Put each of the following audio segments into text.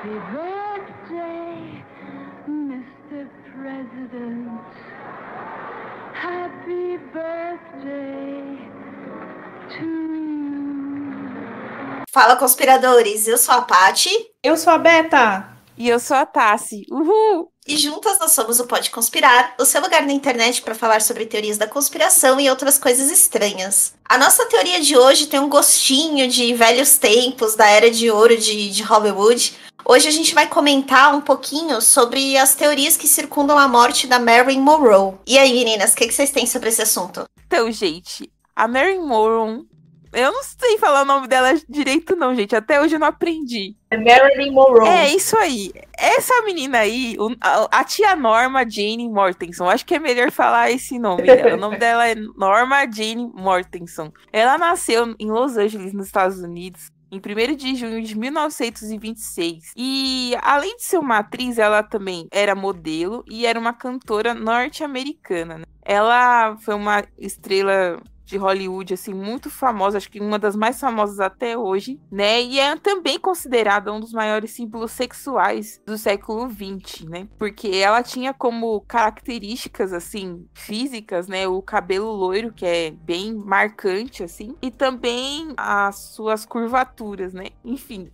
Happy birthday, Mr. President. Happy birthday to you. Fala, conspiradores! Eu sou a Paty. Eu sou a Beta. E eu sou a Tassi. Uhul! E juntas nós somos o Pode Conspirar, o seu lugar na internet para falar sobre teorias da conspiração e outras coisas estranhas. A nossa teoria de hoje tem um gostinho de velhos tempos, da era de ouro de Hollywood. Hoje a gente vai comentar um pouquinho sobre as teorias que circundam a morte da Marilyn Monroe. E aí, meninas, o que vocês têm sobre esse assunto? Então, gente, a Marilyn Monroe... Eu não sei falar o nome dela direito não, gente. Até hoje eu não aprendi. É Marilyn Monroe. É, isso aí. Essa menina aí, a tia Norma Jane Mortensen. Acho que é melhor falar esse nome dela. O nome dela é Norma Jane Mortensen. Ela nasceu em Los Angeles, nos Estados Unidos, em 1º de junho de 1926. E, além de ser uma atriz, ela também era modelo e era uma cantora norte-americana, né? Ela foi uma estrela de Hollywood, assim, muito famosa, acho que uma das mais famosas até hoje, né, e é também considerada um dos maiores símbolos sexuais do século XX, né, porque ela tinha como características, assim, físicas, né, o cabelo loiro, que é bem marcante, assim, e também as suas curvaturas, né, enfim...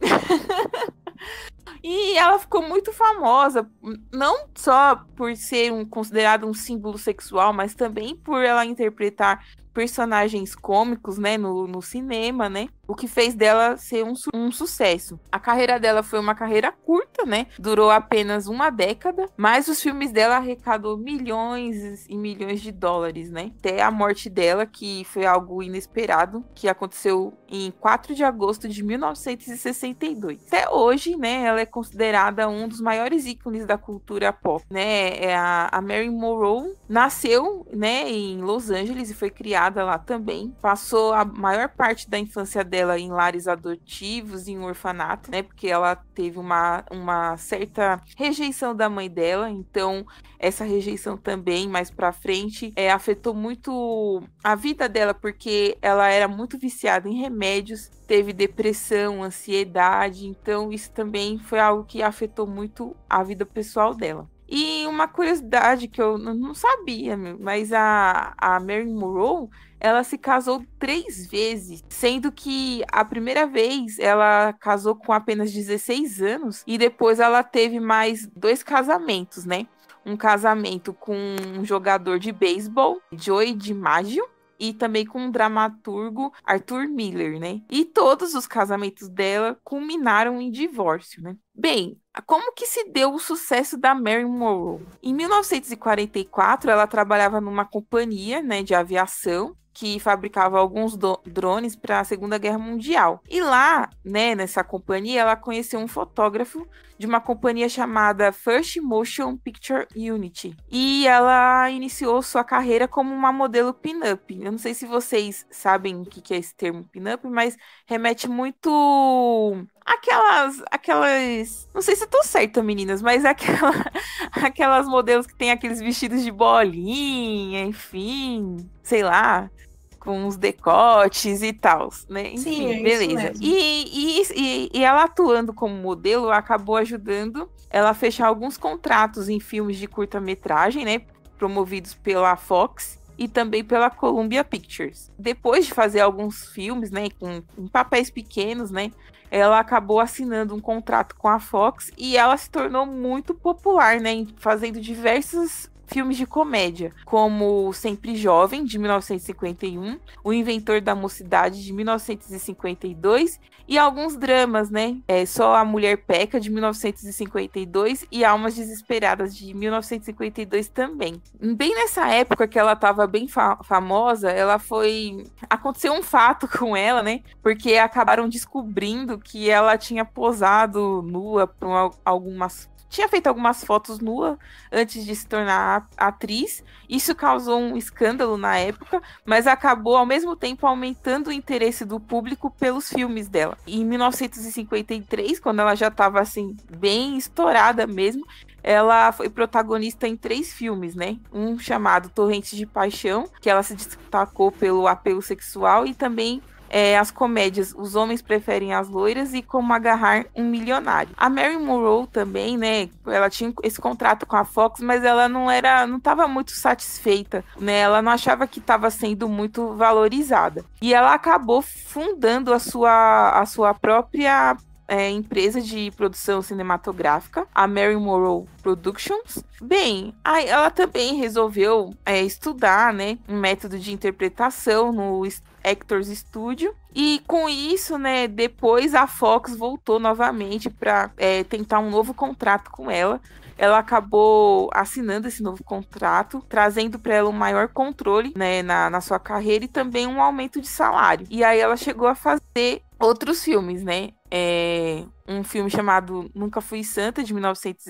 E ela ficou muito famosa, não só por ser considerado um símbolo sexual, mas também por ela interpretar personagens cômicos, né, no cinema, né, o que fez dela ser um sucesso. A carreira dela foi uma carreira curta, né, durou apenas uma década, mas os filmes dela arrecadou milhões e milhões de dólares, né, até a morte dela, que foi algo inesperado, que aconteceu em 4 de agosto de 1962. Até hoje, né, ela é considerada um dos maiores ícones da cultura pop, né, a Marilyn Monroe nasceu, né, em Los Angeles e foi criada lá também, passou a maior parte da infância dela em lares adotivos e em orfanato, né, porque ela teve uma certa rejeição da mãe dela, então essa rejeição também, mais pra frente, afetou muito a vida dela, porque ela era muito viciada em remédios, teve depressão, ansiedade, então isso também foi algo que afetou muito a vida pessoal dela. E uma curiosidade que eu não sabia, mas a Marilyn Monroe, ela se casou 3 vezes, sendo que a primeira vez ela casou com apenas 16 anos e depois ela teve mais 2 casamentos, né? Um casamento com um jogador de beisebol, Joey DiMaggio, e também com o dramaturgo Arthur Miller, né? E todos os casamentos dela culminaram em divórcio, né? Bem, como que se deu o sucesso da Marilyn Monroe? Em 1944, ela trabalhava numa companhia, né, de aviação, que fabricava alguns drones para a Segunda Guerra Mundial. E lá, né, nessa companhia, ela conheceu um fotógrafo de uma companhia chamada First Motion Picture Unity. E ela iniciou sua carreira como uma modelo pin-up. Eu não sei se vocês sabem o que é esse termo pin-up, mas remete muito aquelas... Não sei se eu tô certa, meninas, mas aquelas modelos que tem aqueles vestidos de bolinha, enfim, sei lá, com os decotes e tal, né? Enfim, Sim, beleza. E ela atuando como modelo acabou ajudando ela a fechar alguns contratos em filmes de curta-metragem, né? Promovidos pela Fox e também pela Columbia Pictures. Depois de fazer alguns filmes, né, com papéis pequenos, né, ela acabou assinando um contrato com a Fox e ela se tornou muito popular, né, fazendo diversos filmes de comédia, como Sempre Jovem, de 1951, O Inventor da Mocidade, de 1952, e alguns dramas, né? Só a Mulher Peca, de 1952, e Almas Desesperadas, de 1952 também. Bem nessa época que ela estava bem famosa, aconteceu um fato com ela, né? Porque acabaram descobrindo que ela tinha posado nua para tinha feito algumas fotos nua antes de se tornar atriz. Isso causou um escândalo na época, mas acabou ao mesmo tempo aumentando o interesse do público pelos filmes dela. Em 1953, quando ela já estava assim bem estourada mesmo, ela foi protagonista em 3 filmes, né? Um chamado Torrentes de Paixão, que ela se destacou pelo apelo sexual, e também as comédias Os Homens Preferem as Loiras e Como Agarrar um Milionário. A Marilyn Monroe também, né, ela tinha esse contrato com a Fox, mas ela não estava muito satisfeita, né, ela não achava que estava sendo muito valorizada. E ela acabou fundando a sua própria empresa de produção cinematográfica, a Marilyn Monroe Productions. Bem, aí ela também resolveu estudar, né, um método de interpretação no Actors Studio. E com isso, né, depois a Fox voltou novamente para tentar um novo contrato com ela. Ela acabou assinando esse novo contrato, trazendo para ela um maior controle, né, na sua carreira e também um aumento de salário. E aí ela chegou a fazer outros filmes, né? Um filme chamado Nunca Fui Santa, de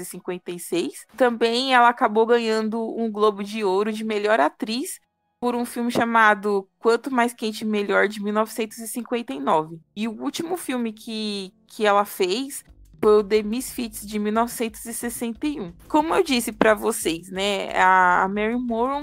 1956. Também ela acabou ganhando um Globo de Ouro de melhor atriz por um filme chamado Quanto Mais Quente Melhor, de 1959. E o último filme que ela fez foi o The Misfits, de 1961. Como eu disse para vocês, né, a Marilyn Monroe,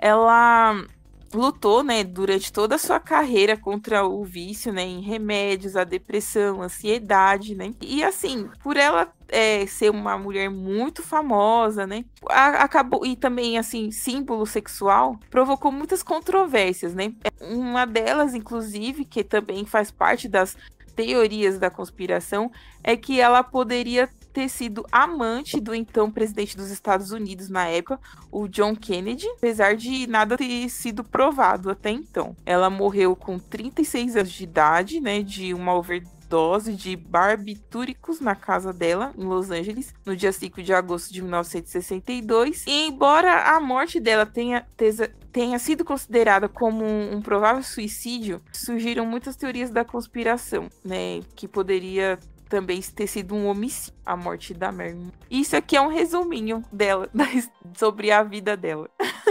ela lutou, né, durante toda a sua carreira contra o vício, né, em remédios, a depressão, a ansiedade, né, e assim, por ela ser uma mulher muito famosa, né, acabou, e também, assim, símbolo sexual, provocou muitas controvérsias, né, uma delas, inclusive, que também faz parte das teorias da conspiração, é que ela poderia ter sido amante do então presidente dos Estados Unidos na época, o John Kennedy, apesar de nada ter sido provado até então. Ela morreu com 36 anos de idade, né, de uma overdose de barbitúricos na casa dela, em Los Angeles, no dia 5 de agosto de 1962. E embora a morte dela tenha sido considerada como um provável suicídio, surgiram muitas teorias da conspiração, né, que poderia também ter sido um homicídio, a morte da Marilyn. Isso aqui é um resuminho dela, sobre a vida dela.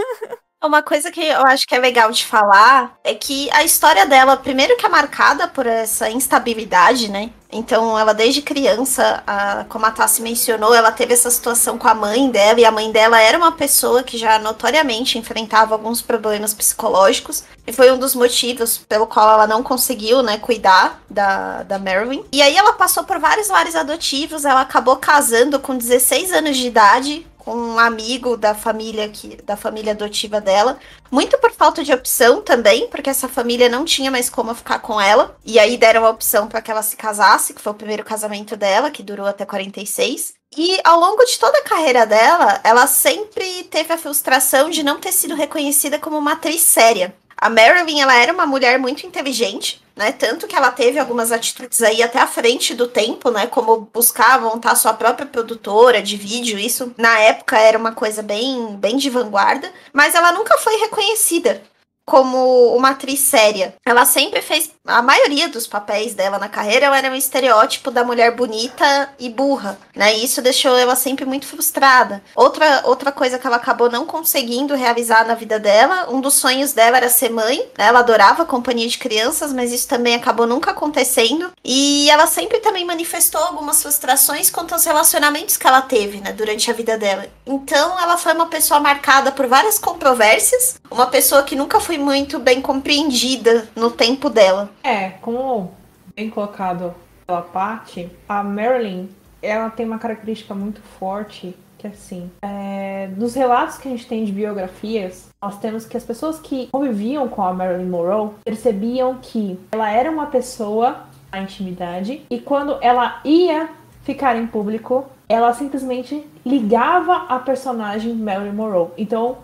Uma coisa que eu acho que é legal de falar é que a história dela, primeiro que é marcada por essa instabilidade, né? Então, ela desde criança, como a Tassi mencionou, ela teve essa situação com a mãe dela, e a mãe dela era uma pessoa que já notoriamente enfrentava alguns problemas psicológicos, e foi um dos motivos pelo qual ela não conseguiu, né, cuidar da Marilyn. E aí ela passou por vários lares adotivos, ela acabou casando com 16 anos de idade, com um amigo da família adotiva dela, muito por falta de opção também, porque essa família não tinha mais como ficar com ela, e aí deram a opção para que ela se casasse, que foi o primeiro casamento dela, que durou até 46. E ao longo de toda a carreira dela, ela sempre teve a frustração de não ter sido reconhecida como uma atriz séria. A Marilyn, ela era uma mulher muito inteligente, né? Tanto que ela teve algumas atitudes aí até à frente do tempo, né? Como buscar montar sua própria produtora de vídeo. Isso, na época, era uma coisa bem, bem de vanguarda. Mas ela nunca foi reconhecida como uma atriz séria. Ela sempre fez... A maioria dos papéis dela na carreira, ela era um estereótipo da mulher bonita e burra, né? E isso deixou ela sempre muito frustrada. Outra coisa que ela acabou não conseguindo realizar na vida dela, um dos sonhos dela era ser mãe, né? Ela adorava a companhia de crianças, mas isso também acabou nunca acontecendo. E ela sempre também manifestou algumas frustrações quanto aos relacionamentos que ela teve, né? Durante a vida dela. Então, ela foi uma pessoa marcada por várias controvérsias, uma pessoa que nunca foi muito bem compreendida no tempo dela. Como bem colocado pela Paty, a Marilyn, ela tem uma característica muito forte, que assim, dos relatos que a gente tem de biografias, nós temos que as pessoas que conviviam com a Marilyn Monroe percebiam que ela era uma pessoa na intimidade, e quando ela ia ficar em público, ela simplesmente ligava a personagem Marilyn Monroe. Então,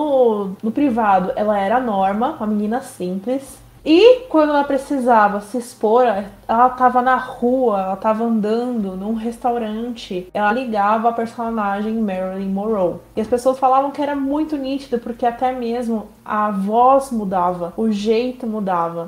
no privado, ela era a Norma, uma menina simples. E quando ela precisava se expor, ela estava na rua, ela estava andando num restaurante, ela ligava a personagem Marilyn Monroe. E as pessoas falavam que era muito nítido, porque até mesmo a voz mudava, o jeito mudava.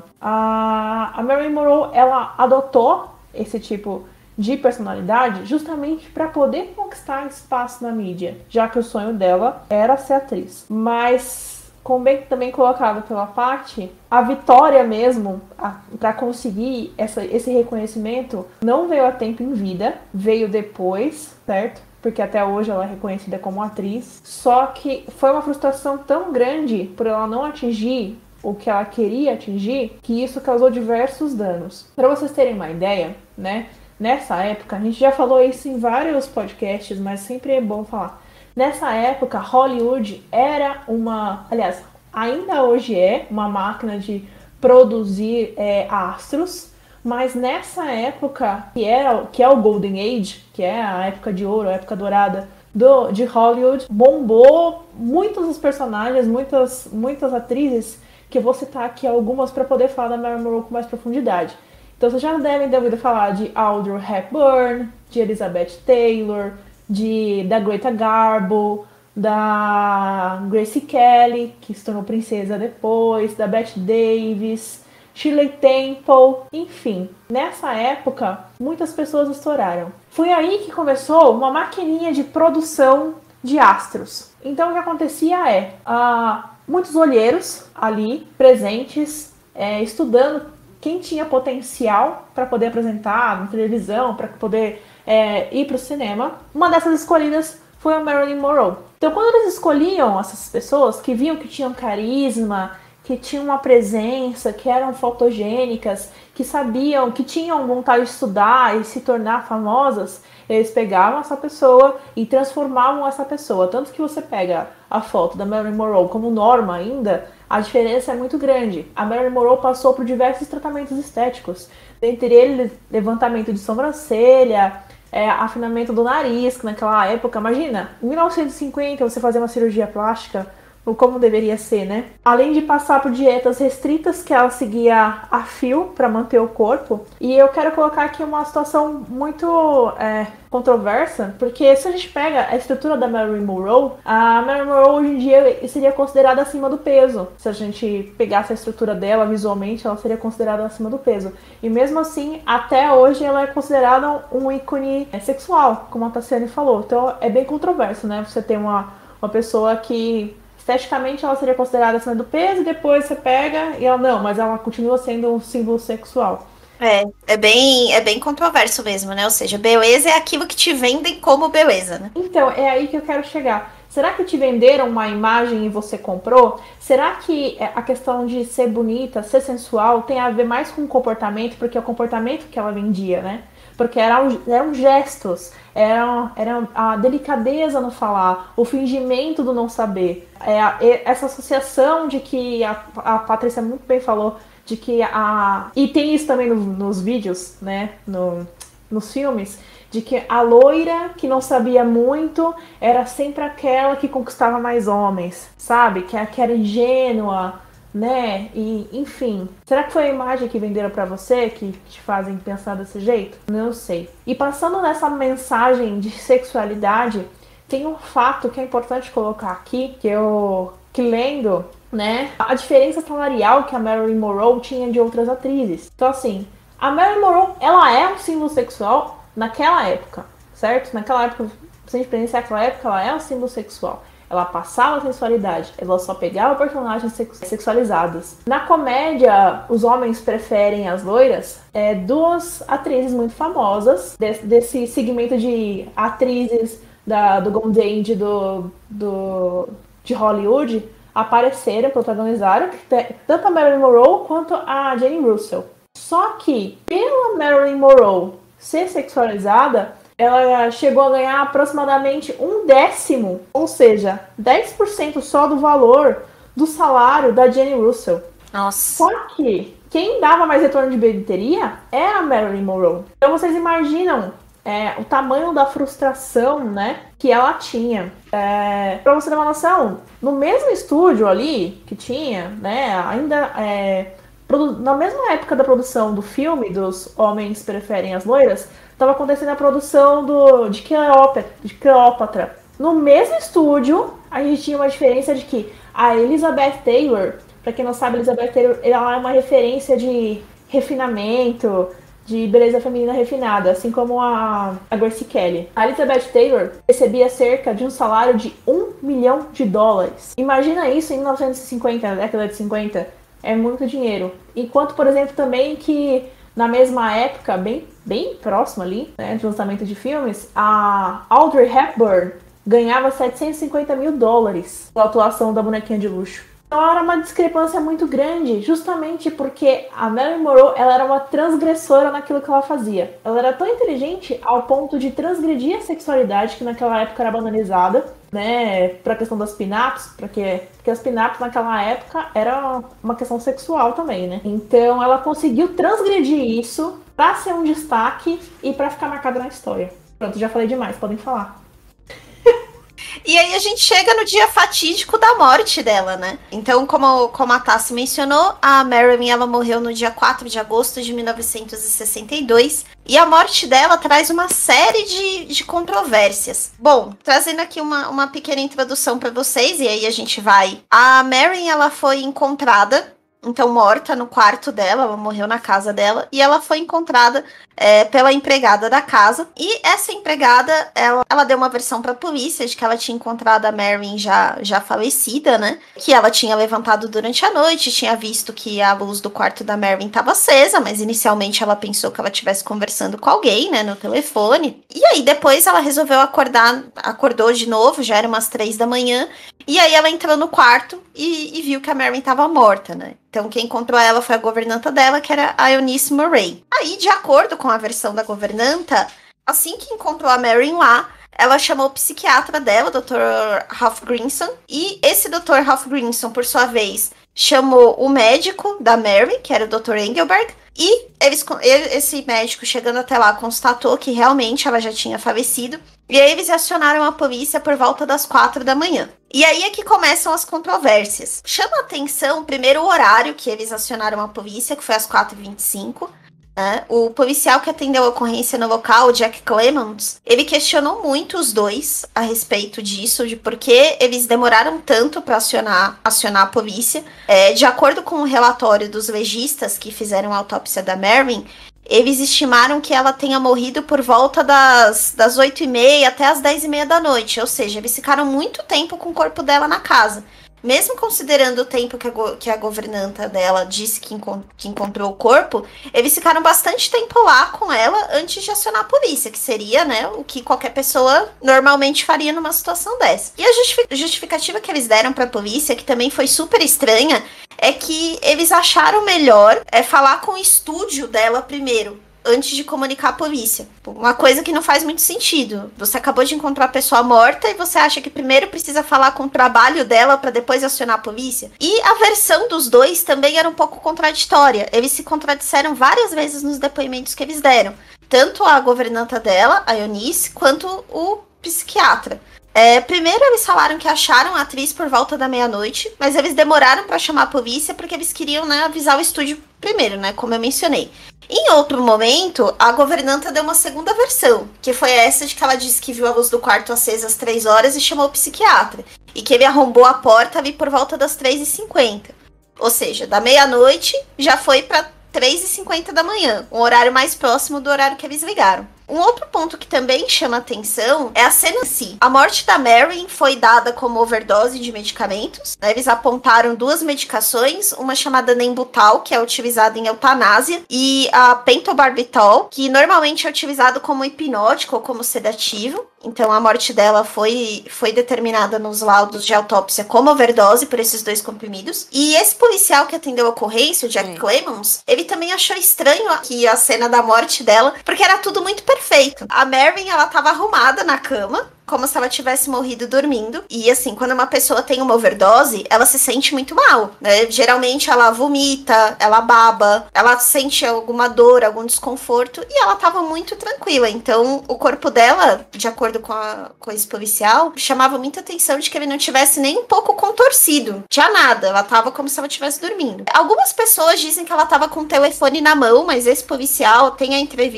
A Marilyn Monroe, ela adotou esse tipo de personalidade justamente para poder conquistar espaço na mídia, já que o sonho dela era ser atriz. Mas, como bem também colocado pela Paty, a vitória mesmo para conseguir esse reconhecimento não veio a tempo em vida, veio depois, certo? Porque até hoje ela é reconhecida como atriz. Só que foi uma frustração tão grande por ela não atingir o que ela queria atingir, que isso causou diversos danos. Para vocês terem uma ideia, né? Nessa época, a gente já falou isso em vários podcasts, mas sempre é bom falar. Nessa época, Hollywood era aliás, ainda hoje é uma máquina de produzir astros, mas nessa época, que é o Golden Age, que é a época de ouro, a época dourada de Hollywood, bombou muitos dos personagens, muitas atrizes, que eu vou citar aqui algumas para poder falar da Marilyn Monroe com mais profundidade. Então vocês já devem ter ouvido falar de Audrey Hepburn, de Elizabeth Taylor, da Greta Garbo, da Grace Kelly, que se tornou princesa depois, da Bette Davis, Shirley Temple, enfim. Nessa época, muitas pessoas estouraram. Foi aí que começou uma maquininha de produção de astros. Então o que acontecia muitos olheiros ali presentes, estudando quem tinha potencial para poder apresentar na televisão, para poder ir para o cinema. Uma dessas escolhidas foi a Marilyn Monroe. Então, quando eles escolhiam essas pessoas que viam que tinham carisma, que tinham uma presença, que eram fotogênicas, que sabiam, que tinham vontade de estudar e se tornar famosas, eles pegavam essa pessoa e transformavam essa pessoa. Tanto que você pega a foto da Marilyn Monroe como Norma ainda, a diferença é muito grande. A Marilyn Monroe passou por diversos tratamentos estéticos, dentre eles levantamento de sobrancelha, afinamento do nariz, que naquela época, imagina, em 1950 você fazer uma cirurgia plástica, ou como deveria ser, né? Além de passar por dietas restritas que ela seguia a fio para manter o corpo. E eu quero colocar aqui uma situação muito controversa, porque se a gente pega a estrutura da Marilyn Monroe, a Marilyn Monroe hoje em dia seria considerada acima do peso. Se a gente pegasse a estrutura dela visualmente, ela seria considerada acima do peso. E mesmo assim, até hoje, ela é considerada um ícone sexual, como a Tassiane falou. Então é bem controverso, né? Você tem uma pessoa que esteticamente ela seria considerada acima do peso, e depois você pega e ela não, mas ela continua sendo um símbolo sexual. É bem controverso mesmo, né? Ou seja, beleza é aquilo que te vendem como beleza, né? Então, é aí que eu quero chegar. Será que te venderam uma imagem e você comprou? Será que a questão de ser bonita, ser sensual, tem a ver mais com o comportamento? Porque é o comportamento que ela vendia, né? Porque eram gestos, era a delicadeza no falar, o fingimento do não saber. Essa associação de que a Patrícia muito bem falou, de que e tem isso também nos vídeos, né, nos filmes, de que a loira que não sabia muito era sempre aquela que conquistava mais homens, sabe? Que era ingênua, né? E, enfim, será que foi a imagem que venderam pra você que te fazem pensar desse jeito? Não sei. E passando nessa mensagem de sexualidade, tem um fato que é importante colocar aqui, que lendo, né, a diferença salarial que a Marilyn Monroe tinha de outras atrizes. Então, assim, a Marilyn Monroe, ela é um símbolo sexual naquela época, certo? Naquela época, se a gente pensar naquela época, ela é um símbolo sexual. Ela passava a sensualidade, ela só pegava personagens sexualizados. Na comédia, os homens preferem as loiras. Duas atrizes muito famosas desse segmento de atrizes do Golden Age de Hollywood apareceram, protagonizaram, tanto a Marilyn Monroe quanto a Jane Russell. Só que, pela Marilyn Monroe ser sexualizada, ela chegou a ganhar aproximadamente 1/10, ou seja, 10% só do valor do salário da Jane Russell. Nossa. Só que quem dava mais retorno de bilheteria era a Marilyn Monroe. Então vocês imaginam o tamanho da frustração, né, que ela tinha. Pra você ter uma noção, no mesmo estúdio ali que tinha, né, ainda na mesma época da produção do filme dos Homens Preferem as Loiras, estava acontecendo a produção de Cleópatra. No mesmo estúdio, a gente tinha uma diferença de que a Elizabeth Taylor, para quem não sabe, Elizabeth Taylor, ela é uma referência de refinamento, de beleza feminina refinada, assim como a Grace Kelly. A Elizabeth Taylor recebia cerca de um salário de $1 milhão. Imagina isso em 1950, na década de 50. É muito dinheiro. Enquanto, por exemplo, também que na mesma época, bem próximo ali, né, de lançamento de filmes, a Audrey Hepburn ganhava $750 mil pela atuação da bonequinha de luxo. Então era uma discrepância muito grande, justamente porque a Marilyn Monroe ela era uma transgressora naquilo que ela fazia. Ela era tão inteligente ao ponto de transgredir a sexualidade, que naquela época era banalizada, né, pra questão das pin-ups, porque as pin-ups naquela época era uma questão sexual também, né? Então ela conseguiu transgredir isso pra ser um destaque e pra ficar marcada na história. Pronto, já falei demais, podem falar. E aí a gente chega no dia fatídico da morte dela, né? Então, como a Tassi mencionou, a Marilyn ela morreu no dia 4 de agosto de 1962. E a morte dela traz uma série de controvérsias. Bom, trazendo aqui uma pequena introdução para vocês, e aí a gente vai. A Marilyn ela foi encontrada, então morta no quarto dela, ela morreu na casa dela, e ela foi encontrada pela empregada da casa, e essa empregada, ela deu uma versão pra polícia de que ela tinha encontrado a Marilyn já falecida, né, que ela tinha levantado durante a noite, tinha visto que a luz do quarto da Marilyn estava acesa, mas inicialmente ela pensou que ela estivesse conversando com alguém, né, no telefone, e aí depois ela resolveu acordou de novo, já era umas 3 da manhã, e aí ela entrou no quarto e viu que a Marilyn estava morta, né. Então, quem encontrou ela foi a governanta dela, que era a Eunice Murray. Aí, de acordo com a versão da governanta, assim que encontrou a Marilyn lá, ela chamou o psiquiatra dela, o Dr. Ralph Grinson, e esse Dr. Ralph Grinson, por sua vez, chamou o médico da Marilyn, que era o Dr. Engelberg, e esse médico, chegando até lá, constatou que realmente ela já tinha falecido, e aí eles acionaram a polícia por volta das 4 da manhã. E aí é que começam as controvérsias. Chama a atenção, primeiro, o horário que eles acionaram a polícia, que foi às 4h25. Né? O policial que atendeu a ocorrência no local, o Jack Clemons, ele questionou muito os dois a respeito disso, de por que eles demoraram tanto para acionar a polícia. De acordo com o relatório dos legistas que fizeram a autópsia da Marilyn, eles estimaram que ela tenha morrido por volta das 8h30 até as 10h30 da noite. Ou seja, eles ficaram muito tempo com o corpo dela na casa. Mesmo considerando o tempo que a governanta dela disse que encontrou o corpo, eles ficaram bastante tempo lá com ela antes de acionar a polícia, que seria, né, o que qualquer pessoa normalmente faria numa situação dessa. E a justificativa que eles deram pra polícia, que também foi super estranha, é que eles acharam melhor falar com o estúdio dela primeiro, antes de comunicar a polícia. Uma coisa que não faz muito sentido. Você acabou de encontrar a pessoa morta e você acha que primeiro precisa falar com o trabalho dela para depois acionar a polícia? E a versão dos dois também era um pouco contraditória. Eles se contradisseram várias vezes nos depoimentos que eles deram. Tanto a governanta dela, a Eunice, quanto o psiquiatra. Primeiro eles falaram que acharam a atriz por volta da meia-noite, mas eles demoraram para chamar a polícia porque eles queriam, né, avisar o estúdio primeiro, né, como eu mencionei. Em outro momento, a governanta deu uma segunda versão, que foi essa de que ela disse que viu a luz do quarto acesa às 3 horas e chamou o psiquiatra, e que ele arrombou a porta ali por volta das 3h50. Ou seja, da meia-noite já foi para 3h50 da manhã, um horário mais próximo do horário que eles ligaram. Um outro ponto que também chama atenção é a cena em si. A morte da Marilyn foi dada como overdose de medicamentos. Né? Eles apontaram 2 medicações, uma chamada Nembutal, que é utilizada em eutanásia, e a pentobarbital, que normalmente é utilizado como hipnótico ou como sedativo. Então a morte dela foi determinada nos laudos de autópsia como overdose por esses 2 comprimidos. E esse policial que atendeu a ocorrência, o Jack Clemons, ele também achou estranho aqui a cena da morte dela, porque era tudo muito perfeito. A Marilyn, ela tava arrumada na cama, como se ela tivesse morrido dormindo. E assim, quando uma pessoa tem uma overdose, ela se sente muito mal, né? Geralmente ela vomita, ela baba, ela sente alguma dor, algum desconforto, e ela tava muito tranquila. Então, o corpo dela, de acordo com esse policial, chamava muita atenção de que ele não tivesse nem um pouco contorcido. Tinha nada, ela tava como se ela estivesse dormindo. Algumas pessoas dizem que ela tava com o telefone na mão, mas esse policial tem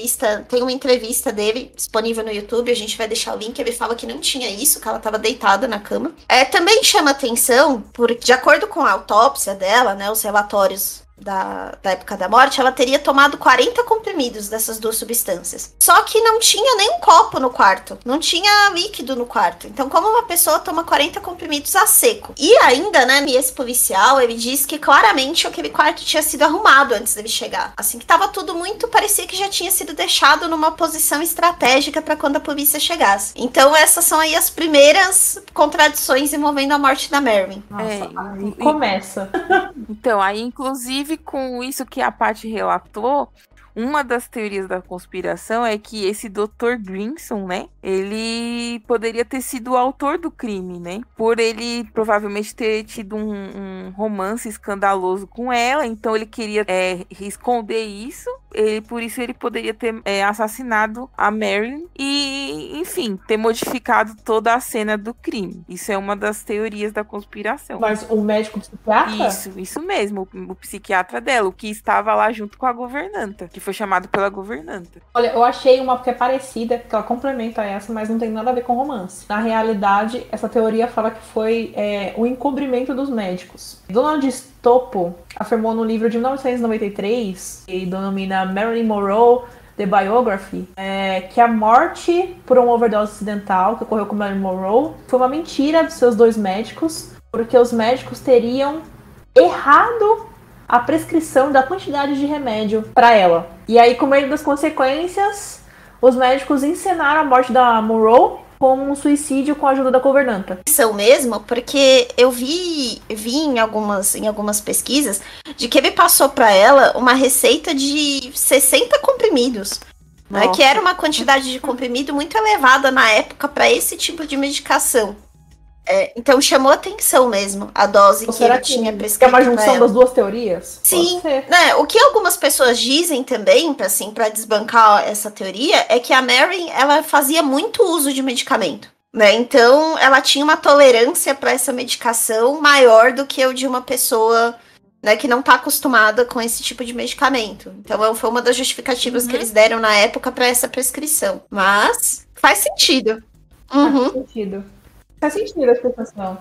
uma entrevista dele disponível no YouTube, a gente vai deixar o link, ele fala que não tinha isso, que ela estava deitada na cama. Também chama atenção, porque de acordo com a autópsia dela, né, os relatórios da época da morte, ela teria tomado 40 comprimidos dessas duas substâncias. Só que não tinha nenhum copo no quarto, não tinha líquido no quarto. Então, como uma pessoa toma 40 comprimidos a seco? E ainda, né, esse policial, ele diz que claramente aquele quarto tinha sido arrumado antes dele chegar. Assim, que tava tudo muito, parecia que já tinha sido deixado numa posição estratégica para quando a polícia chegasse. Então, essas são aí as primeiras contradições envolvendo a morte da Marilyn. Nossa, aí começa. Então, aí, inclusive, com isso que a Paty relatou, uma das teorias da conspiração é que esse Dr. Grimson, né, ele poderia ter sido o autor do crime, né, por ele provavelmente ter tido um romance escandaloso com ela, então ele queria esconder isso, por isso ele poderia ter assassinado a Marilyn e, enfim, ter modificado toda a cena do crime. Isso é uma das teorias da conspiração. Mas o médico psiquiatra? Isso mesmo, o psiquiatra dela, o que estava lá junto com a governanta, que foi chamado pela governanta. Olha, eu achei uma que é parecida, que ela complementa essa, mas não tem nada a ver com romance. Na realidade, essa teoria fala que foi o encobrimento dos médicos. Donald Stoppo afirmou no livro de 1993, que denomina Marilyn Monroe, The Biography, que a morte por uma overdose acidental que ocorreu com Marilyn Monroe foi uma mentira dos seus dois médicos, porque os médicos teriam errado a prescrição da quantidade de remédio para ela. E aí, com medo das consequências, os médicos encenaram a morte da Monroe como um suicídio com a ajuda da governanta. São mesmo, porque eu vi em algumas pesquisas de que ele passou para ela uma receita de 60 comprimidos. Né, que era uma quantidade de comprimido muito elevada na época para esse tipo de medicação. Então chamou atenção mesmo a dose que ele tinha prescrito. É uma junção das duas teorias? Sim. Né, o que algumas pessoas dizem também, para desbancar essa teoria, é que a Marilyn, ela fazia muito uso de medicamento. Né? Então ela tinha uma tolerância para essa medicação maior do que o de uma pessoa, né, que não está acostumada com esse tipo de medicamento. Então foi uma das justificativas que eles deram na época para essa prescrição. Mas faz sentido. Faz sentido. Faz sentido a explicação.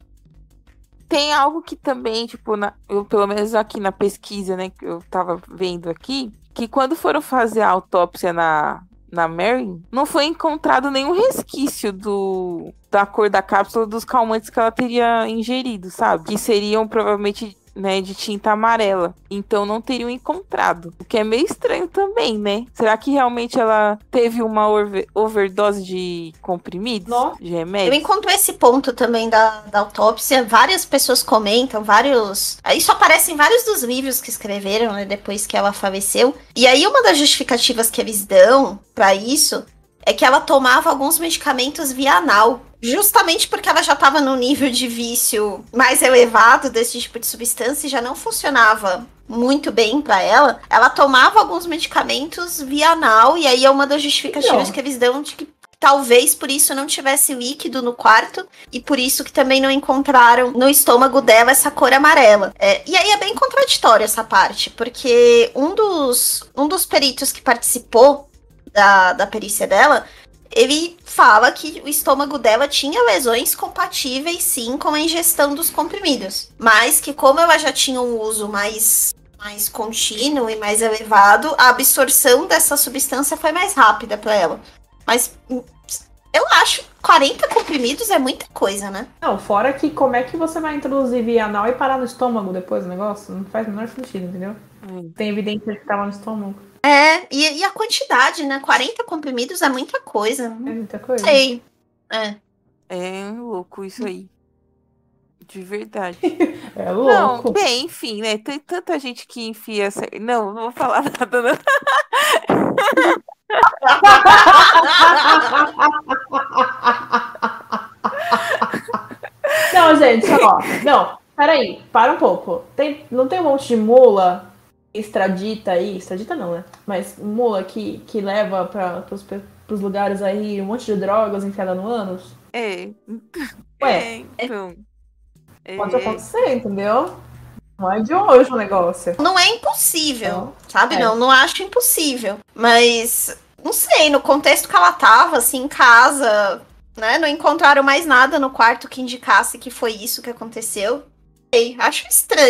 Tem algo que também, tipo, eu, pelo menos aqui na pesquisa, né, que eu tava vendo aqui, que quando foram fazer a autópsia na Marilyn, não foi encontrado nenhum resquício da cor da cápsula dos calmantes que ela teria ingerido, sabe? Que seriam provavelmente, né, de tinta amarela. Então não teriam encontrado. O que é meio estranho também, né? Será que realmente ela teve uma overdose de comprimidos? Nossa. De remédios? Eu encontro esse ponto também da autópsia. Várias pessoas comentam, isso aparece em vários dos livros que escreveram, né, depois que ela faleceu. E aí uma das justificativas que eles dão pra isso é que ela tomava alguns medicamentos via anal. Justamente porque ela já estava num nível de vício mais elevado desse tipo de substância e já não funcionava muito bem para ela. Ela tomava alguns medicamentos via anal e aí é uma das justificativas que eles dão de que talvez por isso não tivesse líquido no quarto e por isso que também não encontraram no estômago dela essa cor amarela. E aí é bem contraditório essa parte, porque um dos peritos que participou da perícia dela, ele fala que o estômago dela tinha lesões compatíveis, sim, com a ingestão dos comprimidos. Mas que como ela já tinha um uso mais contínuo e mais elevado, a absorção dessa substância foi mais rápida para ela. Mas eu acho 40 comprimidos é muita coisa, né? Não, fora que como é que você vai introduzir via anal e parar no estômago depois do negócio? Não faz o menor sentido, entendeu? Tem evidência que tava no estômago. E a quantidade, né? 40 comprimidos é muita coisa. É muita coisa. Sei. É louco isso aí. De verdade. É louco. Não, bem, enfim, né? Tem tanta gente que enfia... Não vou falar nada, não. Não, gente, ó. Não, peraí, para um pouco. Não tem um monte de mula extradita aí? Extradita não, né? Mas mula que leva pros lugares aí um monte de drogas enfiada no ânus? Ué, Então... pode acontecer, entendeu? Não é de hoje o negócio. Não é impossível, sabe? É. Não acho impossível. Mas, não sei, no contexto que ela tava, assim, em casa, né? Não encontraram mais nada no quarto que indicasse que foi isso que aconteceu. Sei, acho estranho.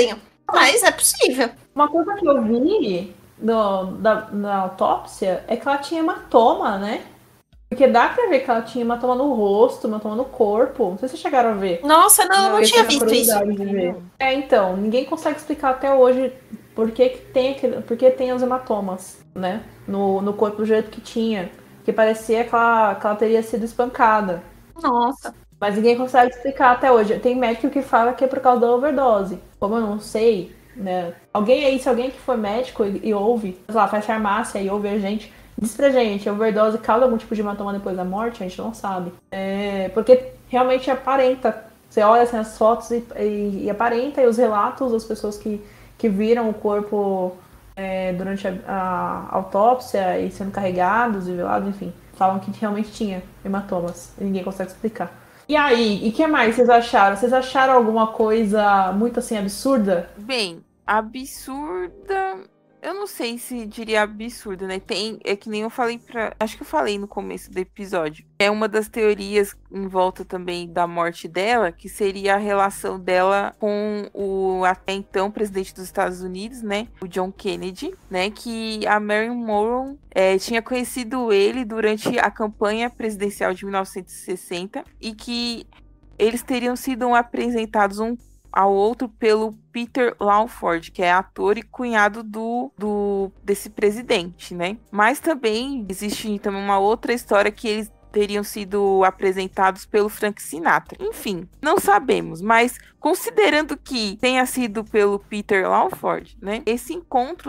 Mas é possível. Uma coisa que eu vi na autópsia é que ela tinha hematoma, né? Porque dá pra ver que ela tinha hematoma no rosto, hematoma no corpo. Não sei se vocês chegaram a ver. Nossa, não Eu tinha tenho visto isso. curiosidade de ver. Então, ninguém consegue explicar até hoje por que tem os hematomas, né? No corpo do jeito que tinha. Que parecia que ela teria sido espancada. Nossa. Mas ninguém consegue explicar até hoje. Tem médico que fala que é por causa da overdose. Como eu não sei, né? Alguém aí, se alguém que for médico e ouve, sei lá, faz farmácia e ouve a gente, diz pra gente, a overdose causa algum tipo de hematoma depois da morte? A gente não sabe. Porque realmente aparenta. Você olha assim, as fotos e aparenta, e os relatos das pessoas que viram o corpo durante a autópsia e sendo carregados e velados, enfim, falam que realmente tinha hematomas. E ninguém consegue explicar. E aí, e o que mais vocês acharam? Vocês acharam alguma coisa muito assim absurda? Bem, absurda. Eu não sei se diria absurda, né? É que nem eu falei acho que eu falei no começo do episódio. É uma das teorias em volta também da morte dela, que seria a relação dela com o até então presidente dos Estados Unidos, né? O John Kennedy, né? Que a Marilyn Monroe tinha conhecido ele durante a campanha presidencial de 1960 e que eles teriam sido apresentados ao outro pelo Peter Lawford, que é ator e cunhado desse presidente, né? Mas também existe também uma outra história que eles teriam sido apresentados pelo Frank Sinatra. Enfim, não sabemos, mas considerando que tenha sido pelo Peter Lawford, né? Esse encontro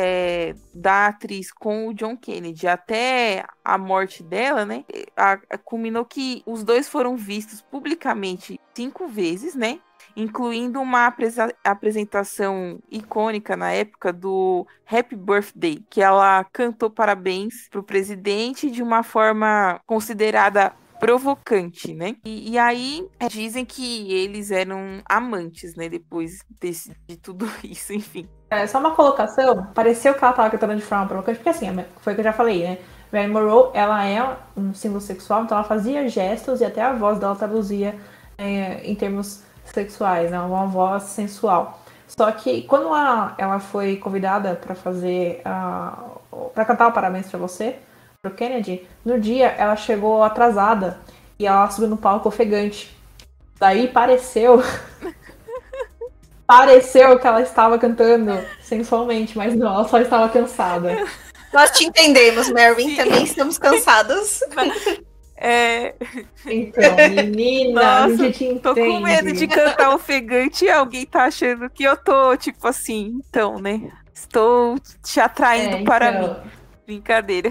da atriz com o John Kennedy até a morte dela, né? Culminou que os dois foram vistos publicamente 5 vezes, né? Incluindo uma apresentação icônica na época do Happy Birthday, que ela cantou parabéns pro presidente de uma forma considerada provocante, né? E aí dizem que eles eram amantes, né? Depois de tudo isso, enfim. Só uma colocação, pareceu que ela estava cantando de forma provocante, porque assim, foi o que eu já falei, né? Marilyn Monroe, ela é um símbolo sexual, então ela fazia gestos e até a voz dela traduzia em termos sexuais, né? Uma voz sensual. Só que quando ela foi convidada para fazer para cantar o Parabéns para Você, pro Kennedy, no dia ela chegou atrasada e ela subiu no palco ofegante. Daí pareceu que ela estava cantando sensualmente, mas não, ela só estava cansada. Nós te entendemos, Marilyn, também estamos cansados. Então, menina, nossa, a gente entende. Tô com medo de cantar ofegante e alguém tá achando que eu tô, tipo assim, então, né? Estou te atraindo para mim. Brincadeira.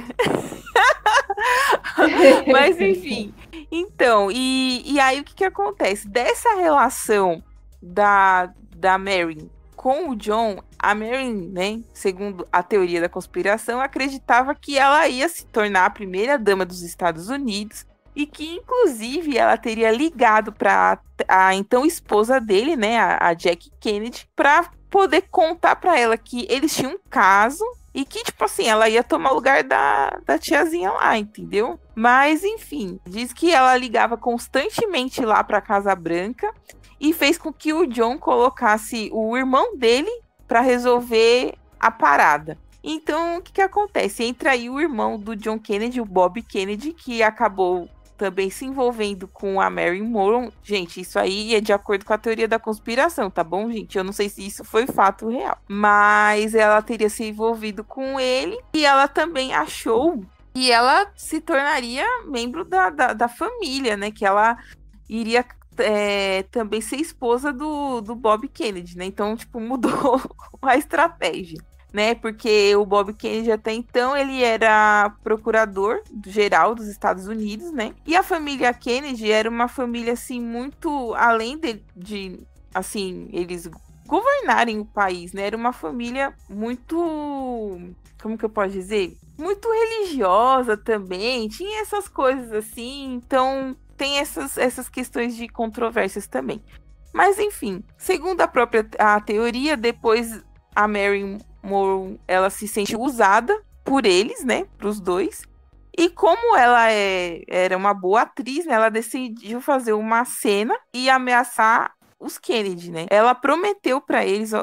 Mas, enfim. Então, e aí o que acontece? Dessa relação da Marilyn com o John, a Marilyn, né, segundo a teoria da conspiração, acreditava que ela ia se tornar a primeira dama dos Estados Unidos e que, inclusive, ela teria ligado para a então esposa dele, né, a Jackie Kennedy, para poder contar para ela que eles tinham um caso e que, tipo assim, ela ia tomar o lugar da tiazinha lá, entendeu? Mas, enfim, diz que ela ligava constantemente lá para a Casa Branca e fez com que o John colocasse o irmão dele para resolver a parada. Então, o que acontece? Entra aí o irmão do John Kennedy, o Bob Kennedy, que acabou também se envolvendo com a Marilyn Monroe. Gente, isso aí é de acordo com a teoria da conspiração, tá bom, gente? Eu não sei se isso foi fato real. Mas ela teria se envolvido com ele e ela também achou que ela se tornaria membro da família, né? Que ela iria também ser esposa do Bob Kennedy, né? Então, tipo, mudou a estratégia, né? Porque o Bob Kennedy até então ele era procurador geral dos Estados Unidos, né? E a família Kennedy era uma família assim muito além de assim, eles governarem o país, né? Era uma família muito, como que eu posso dizer? Muito religiosa também, tinha essas coisas assim, então tem essas questões de controvérsias também. Mas, enfim, segundo a teoria, depois a Marilyn Monroe, ela se sente usada por eles, né, pros dois. E como ela era uma boa atriz, né, ela decidiu fazer uma cena e ameaçar os Kennedy, né. Ela prometeu para eles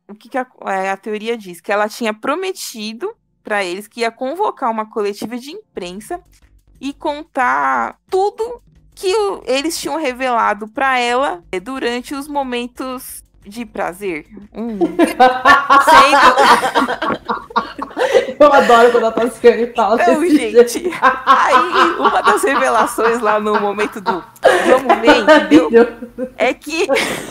o que a teoria diz? Que ela tinha prometido para eles que ia convocar uma coletiva de imprensa e contar tudo que eles tinham revelado para ela durante os momentos de prazer. Eu adoro quando a Tassiane fala Então, gente, aí uma das revelações lá no momento do vamos ver, entendeu? É que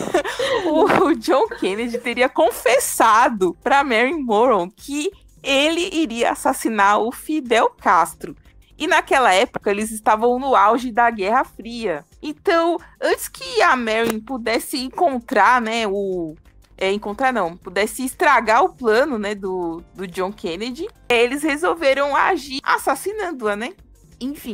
o John Kennedy teria confessado para Marilyn Monroe que ele iria assassinar o Fidel Castro. E naquela época eles estavam no auge da Guerra Fria. Então, antes que a Marilyn pudesse encontrar, né, pudesse estragar o plano, né, do John Kennedy, eles resolveram agir assassinando-a, né? Enfim.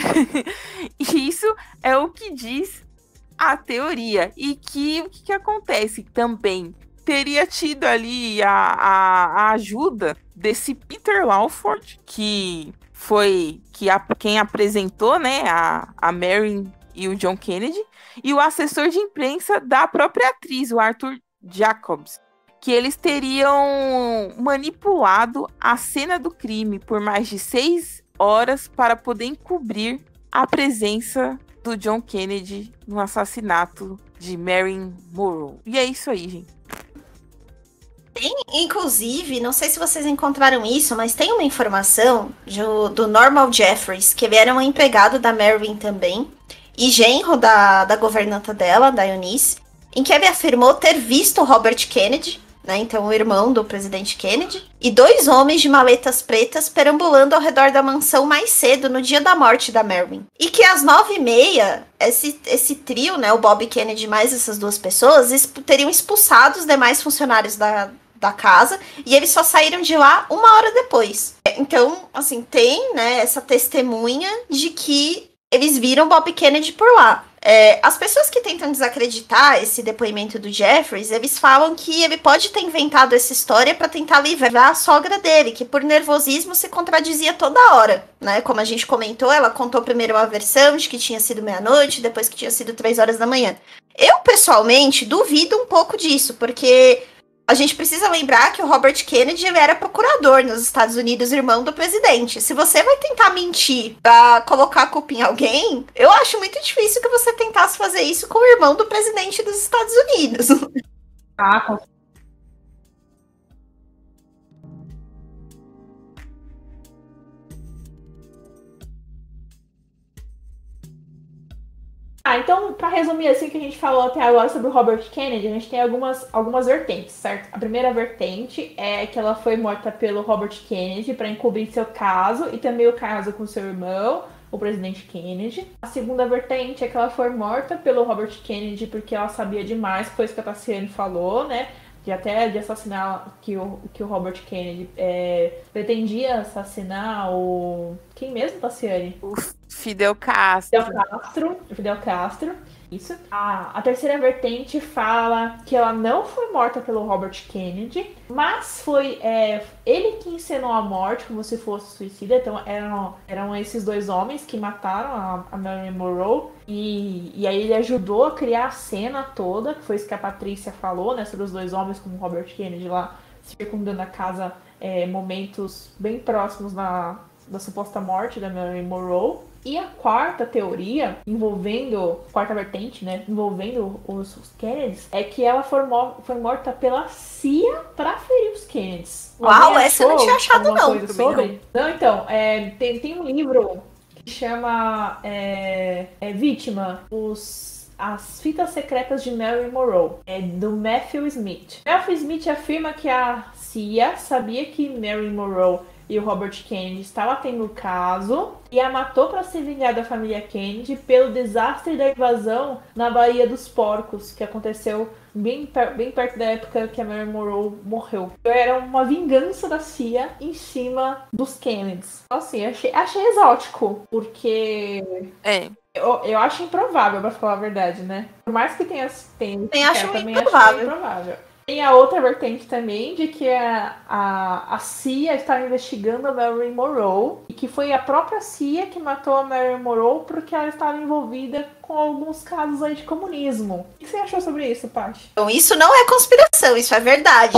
Isso é o que diz a teoria. E o que acontece também? Teria tido ali a ajuda desse Peter Lawford, que foi quem apresentou, né, a Marilyn e o John Kennedy, e o assessor de imprensa da própria atriz, o Arthur Jacobs, que eles teriam manipulado a cena do crime por mais de 6 horas para poder encobrir a presença do John Kennedy no assassinato de Marilyn Monroe. E é isso aí, gente. Tem, inclusive, não sei se vocês encontraram isso, mas tem uma informação do Norman Jeffries, que ele era um empregado da Marilyn também, e genro da governanta dela, da Eunice, em que ele afirmou ter visto Robert Kennedy, né, então o irmão do presidente Kennedy, e 2 homens de maletas pretas perambulando ao redor da mansão mais cedo, no dia da morte da Marilyn. E que às 9h30, esse trio, né, o Bob Kennedy mais essas 2 pessoas, teriam expulsado os demais funcionários da casa, e eles só saíram de lá 1 hora depois. Então, assim, tem, né, essa testemunha de que eles viram Bob Kennedy por lá. As pessoas que tentam desacreditar esse depoimento do Jeffries, eles falam que ele pode ter inventado essa história para tentar livrar a sogra dele, que por nervosismo se contradizia toda hora, né? Como a gente comentou, ela contou primeiro uma versão de que tinha sido meia-noite, depois que tinha sido 3 horas da manhã. Eu, pessoalmente, duvido um pouco disso, porque a gente precisa lembrar que o Robert Kennedy era procurador nos Estados Unidos, irmão do presidente. Se você vai tentar mentir pra colocar a culpa em alguém, eu acho muito difícil que você tentasse fazer isso com o irmão do presidente dos Estados Unidos. Então, para resumir assim o que a gente falou até agora sobre o Robert Kennedy, a gente tem algumas vertentes, certo? A primeira vertente é que ela foi morta pelo Robert Kennedy para encobrir seu caso e também o caso com seu irmão, o presidente Kennedy. A segunda vertente é que ela foi morta pelo Robert Kennedy porque ela sabia demais, que foi isso que a Tassiane falou, né? De assassinar que o Robert Kennedy pretendia assassinar o... Quem mesmo, Tassiane? O Fidel Castro. Fidel Castro, isso. A terceira vertente fala que ela não foi morta pelo Robert Kennedy, mas foi ele que encenou a morte como se fosse suicida. Então eram esses 2 homens que mataram a Marilyn Monroe. E aí ele ajudou a criar a cena toda, que foi isso que a Patrícia falou, né, sobre os 2 homens como o Robert Kennedy lá circundando a casa, momentos bem próximos da suposta morte da Marilyn Monroe. E a quarta teoria, quarta vertente, né, envolvendo os Kennedys, é que ela foi morta pela CIA pra ferir os Kennedys. Uau, essa eu não tinha achado não. Sobre? Não, então, tem um livro que chama Vítima, as fitas secretas de Marilyn Monroe, do Matthew Smith. Matthew Smith afirma que a CIA sabia que Marilyn Monroe e o Robert Kennedy estavam tendo caso e a matou para se vingar da família Kennedy pelo desastre da invasão na Baía dos Porcos, que aconteceu bem perto da época que a Marilyn Monroe morreu. Era uma vingança da CIA em cima dos Kennedys. Assim, achei exótico, porque... Eu acho improvável, pra falar a verdade, né? Por mais que tenha também acho improvável. Tem a outra vertente também de que a CIA está investigando a Marilyn Monroe e que foi a própria CIA que matou a Marilyn Monroe porque ela estava envolvida com alguns casos aí de comunismo. O que você achou sobre isso, Paty? Então, isso não é conspiração, isso é verdade.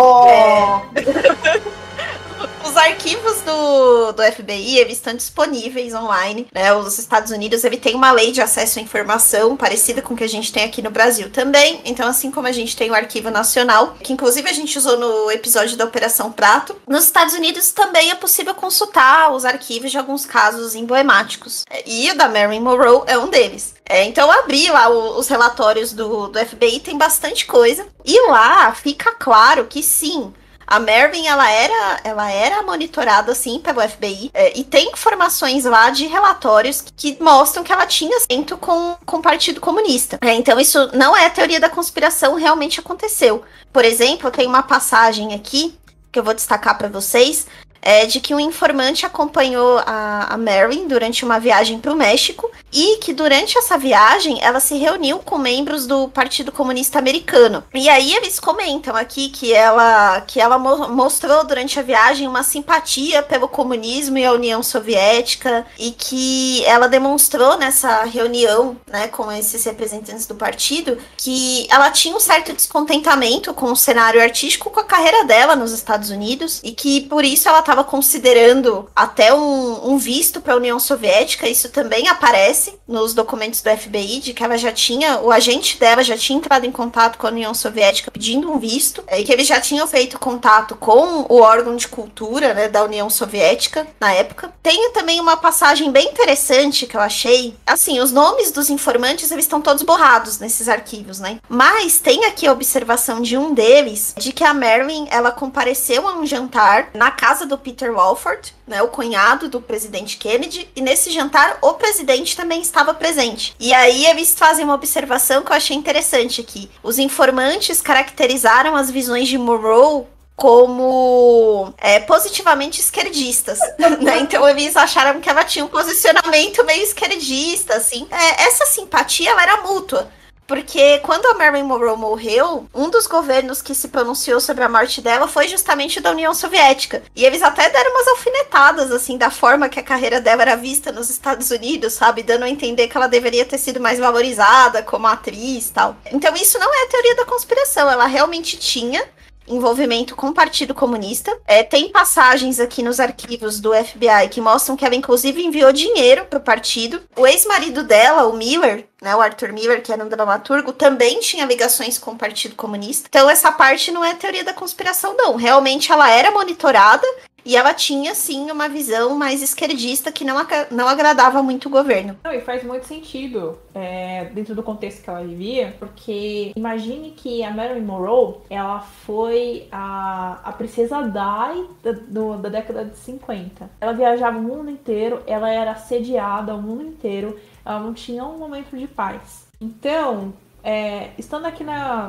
Os arquivos do FBI, eles estão disponíveis online, né? Os Estados Unidos, ele tem uma lei de acesso à informação parecida com o que a gente tem aqui no Brasil também. Então, assim como a gente tem o Arquivo Nacional, que inclusive a gente usou no episódio da Operação Prato, nos Estados Unidos também é possível consultar os arquivos de alguns casos emblemáticos. E o da Marilyn Monroe é um deles. Então, eu abri lá os relatórios do FBI, tem bastante coisa. E lá fica claro que sim, a Marilyn, ela era monitorada, assim, pelo FBI. E tem informações lá de relatórios que mostram que ela tinha assento com o Partido Comunista. Então, isso não é teoria da conspiração, realmente aconteceu. Por exemplo, tem uma passagem aqui, que eu vou destacar para vocês, de que um informante acompanhou a Marilyn durante uma viagem para o México e que durante essa viagem ela se reuniu com membros do Partido Comunista Americano. E aí eles comentam aqui que ela mostrou durante a viagem uma simpatia pelo comunismo e a União Soviética e que ela demonstrou nessa reunião, né, com esses representantes do partido, que ela tinha um certo descontentamento com o cenário artístico, com a carreira dela nos Estados Unidos e que por isso ela estava considerando até um visto para a União Soviética. Isso também aparece nos documentos do FBI, de que o agente dela já tinha entrado em contato com a União Soviética pedindo um visto, e que eles já tinham feito contato com o órgão de cultura, né, da União Soviética na época. Tem também uma passagem bem interessante que eu achei. Assim, os nomes dos informantes, eles estão todos borrados nesses arquivos, né? Mas tem aqui a observação de um deles, de que a Marilyn, ela compareceu a um jantar na casa do Peter Walford, né, o cunhado do presidente Kennedy, e nesse jantar o presidente também estava presente. E aí eles fazem uma observação que eu achei interessante aqui. Os informantes caracterizaram as visões de Monroe como positivamente esquerdistas, né? Então eles acharam que ela tinha um posicionamento meio esquerdista, assim. Essa simpatia, ela era mútua. Porque quando a Marilyn Monroe morreu, um dos governos que se pronunciou sobre a morte dela foi justamente da União Soviética. E eles até deram umas alfinetadas, assim, da forma que a carreira dela era vista nos Estados Unidos, sabe? Dando a entender que ela deveria ter sido mais valorizada como atriz e tal. Então isso não é teoria da conspiração, ela realmente tinha envolvimento com o Partido Comunista. Tem passagens aqui nos arquivos do FBI que mostram que ela inclusive enviou dinheiro pro partido. O ex-marido dela, o Miller, né, o Arthur Miller, que era um dramaturgo, também tinha ligações com o Partido Comunista. Então essa parte não é teoria da conspiração, não. Realmente ela era monitorada e ela tinha, sim, uma visão mais esquerdista que não agradava muito o governo. Não, e faz muito sentido dentro do contexto que ela vivia, porque imagine que a Marilyn Monroe, ela foi a princesa Di da década de 50. Ela viajava o mundo inteiro, ela era assediada o mundo inteiro, ela não tinha um momento de paz. Então, estando aqui na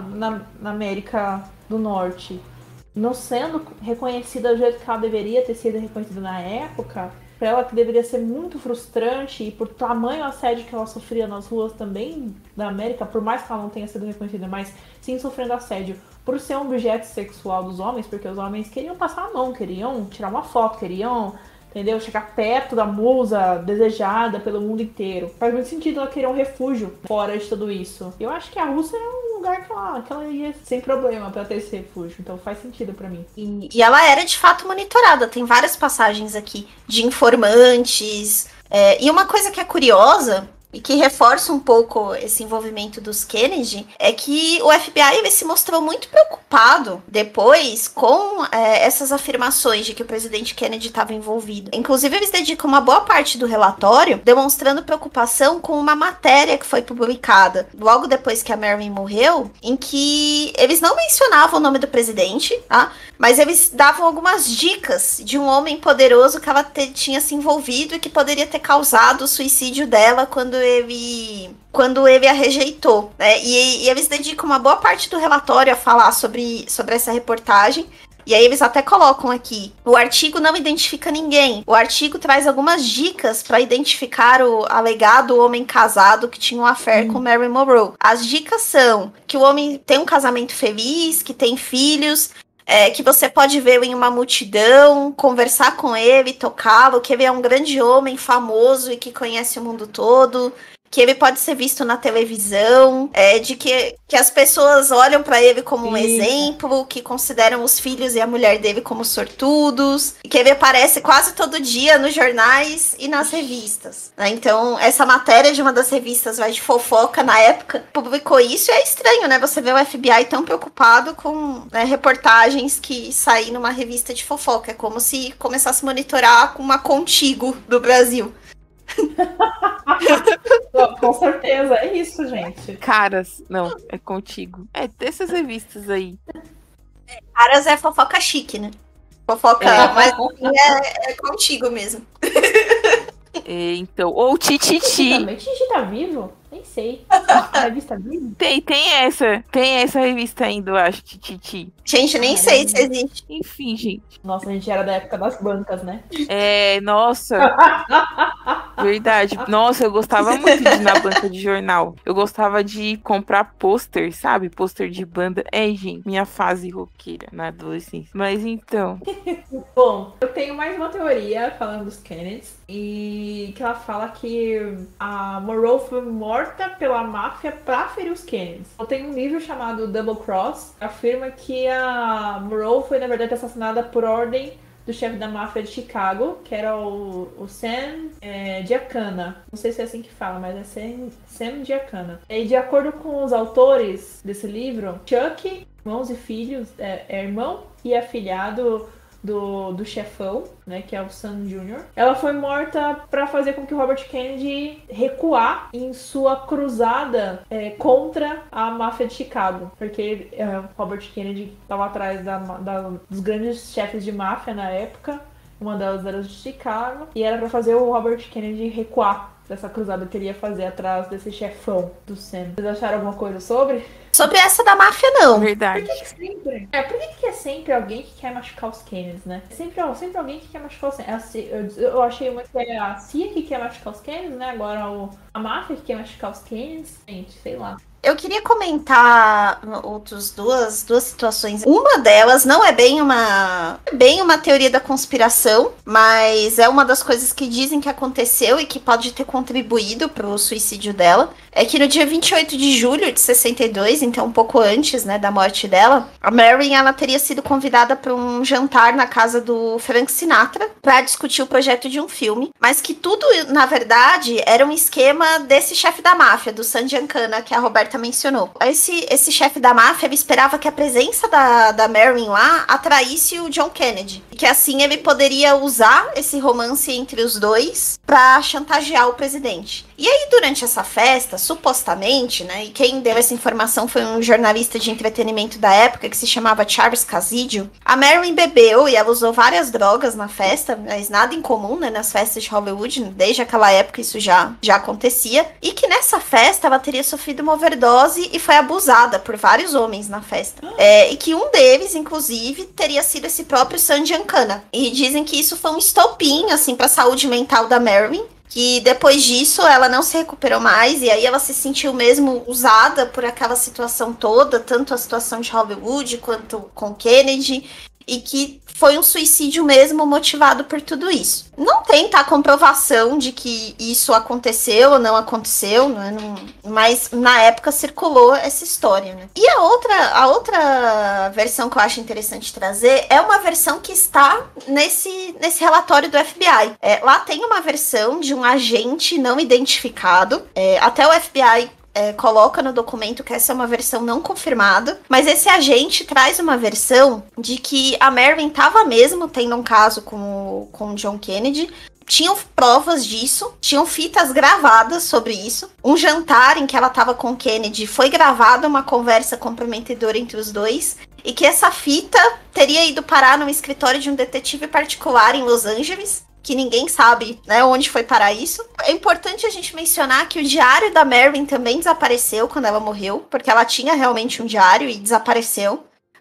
América do Norte, não sendo reconhecida do jeito que ela deveria ter sido reconhecida na época, para ela que deveria ser muito frustrante, e por tamanho assédio que ela sofria nas ruas também da América, por mais que ela não tenha sido reconhecida, mas sim sofrendo assédio por ser um objeto sexual dos homens, porque os homens queriam passar a mão, queriam tirar uma foto, queriam, entendeu? Chegar perto da musa desejada pelo mundo inteiro. Faz muito sentido ela querer um refúgio fora de tudo isso. Eu acho que a Rússia é um lugar que ela ia sem problema pra ter esse refúgio. Então faz sentido pra mim. E ela era de fato monitorada. Tem várias passagens aqui de informantes. E uma coisa que é curiosa e que reforça um pouco esse envolvimento dos Kennedy, é que o FBI ele se mostrou muito preocupado depois com essas afirmações de que o presidente Kennedy estava envolvido. Inclusive, eles dedicam uma boa parte do relatório demonstrando preocupação com uma matéria que foi publicada logo depois que a Marilyn morreu, em que eles não mencionavam o nome do presidente, tá? Mas eles davam algumas dicas de um homem poderoso que ela tinha se envolvido e que poderia ter causado o suicídio dela quando ele a rejeitou, né? E eles dedicam uma boa parte do relatório a falar sobre essa reportagem. E aí eles até colocam aqui, o artigo não identifica ninguém. O artigo traz algumas dicas para identificar o alegado homem casado que tinha um affair com Marilyn Monroe. As dicas são que o homem tem um casamento feliz, que tem filhos, que você pode ver em uma multidão, conversar com ele, tocá-lo, que ele é um grande homem famoso e que conhece o mundo todo, que ele pode ser visto na televisão, de que as pessoas olham para ele como um exemplo, que consideram os filhos e a mulher dele como sortudos, e que ele aparece quase todo dia nos jornais e nas revistas, né? Então, essa matéria de uma das revistas de fofoca na época publicou isso, e é estranho, né? Você vê o FBI tão preocupado com, né, reportagens que saem numa revista de fofoca. É como se começasse a monitorar com uma Contigo do Brasil. Com certeza, é isso, gente. Caras, não, é contigo. Dessas revistas aí. Caras é fofoca chique, né? Fofoca, mas é contigo mesmo. Então, ou Tititi. Titi tá vivo? Nem sei. A revista viva? Tem essa revista ainda, eu acho, Tititi. Gente, nem sei se existe. Enfim, gente. Nossa, a gente era da época das bancas, né? Nossa. Verdade. Nossa, eu gostava muito de ir na banca de jornal. Eu gostava de comprar pôster, sabe? Pôster de banda. Gente, minha fase roqueira na adolescência. Mas então. Bom, eu tenho mais uma teoria falando dos Kennedys. E que ela fala que a Monroe foi morta pela máfia pra ferir os Kennedys. Eu tenho um livro chamado Double Cross, que afirma que a Monroe foi, na verdade, assassinada por ordem do chefe da máfia de Chicago, que era o Sam Giancana. Não sei se é assim que fala, mas é Sam Giancana. E de acordo com os autores desse livro, Chuck, irmãos e filhos, é irmão e afilhado do chefão, né, que é o Sam Jr. Ela foi morta para fazer com que o Robert Kennedy recuar em sua cruzada contra a máfia de Chicago, porque Robert Kennedy estava atrás dos grandes chefes de máfia na época, uma delas era de Chicago, e era para fazer o Robert Kennedy recuar dessa cruzada que ele ia fazer atrás desse chefão do Sam. Vocês acharam alguma coisa sobre? Sobre essa da máfia, não. Verdade. Por que sempre? Por que é sempre alguém que quer machucar os Kennedys, né? Sempre alguém que quer machucar os Kennedys. Eu achei uma que é a CIA que quer machucar os Kennedys, né? Agora a máfia que quer machucar os Kennedys. Gente, sei lá. Eu queria comentar duas situações. Uma delas não é bem uma teoria da conspiração, mas é uma das coisas que dizem que aconteceu e que pode ter contribuído para o suicídio dela. É que no dia 28 de julho de 62, então um pouco antes, né, da morte dela, a Marilyn, ela teria sido convidada para um jantar na casa do Frank Sinatra para discutir o projeto de um filme, mas que tudo, na verdade, era um esquema desse chefe da máfia, do Sam Giancana, que a Roberta mencionou. Esse chefe da máfia, ele esperava que a presença da Marilyn lá atraísse o John Kennedy, e que assim ele poderia usar esse romance entre os dois para chantagear o presidente. E aí, durante essa festa, supostamente, né, e quem deu essa informação foi um jornalista de entretenimento da época que se chamava Charles Casidio, a Marilyn bebeu e ela usou várias drogas na festa, mas nada incomum, né, nas festas de Hollywood, desde aquela época isso já acontecia, e que nessa festa ela teria sofrido uma overdose e foi abusada por vários homens na festa. E que um deles, inclusive, teria sido esse próprio Sam Giancana. E dizem que isso foi um estopim, assim, pra saúde mental da Marilyn, que depois disso ela não se recuperou mais, e aí ela se sentiu mesmo usada por aquela situação toda, tanto a situação de Hollywood quanto com Kennedy, e que foi um suicídio mesmo motivado por tudo isso. Não tem, tá, comprovação de que isso aconteceu ou não aconteceu, né? Mas na época circulou essa história, né? E a outra versão que eu acho interessante trazer é uma versão que está nesse relatório do FBI. Lá tem uma versão de um agente não identificado, até o FBI coloca no documento que essa é uma versão não confirmada, mas esse agente traz uma versão de que a Marilyn estava mesmo tendo um caso com o John Kennedy. Tinham provas disso, tinham fitas gravadas sobre isso. Um jantar em que ela estava com o Kennedy foi gravada uma conversa comprometedora entre os dois, e que essa fita teria ido parar no escritório de um detetive particular em Los Angeles, que ninguém sabe, né, onde foi parar isso. É importante a gente mencionar que o diário da Marilyn também desapareceu quando ela morreu, porque ela tinha realmente um diário e desapareceu.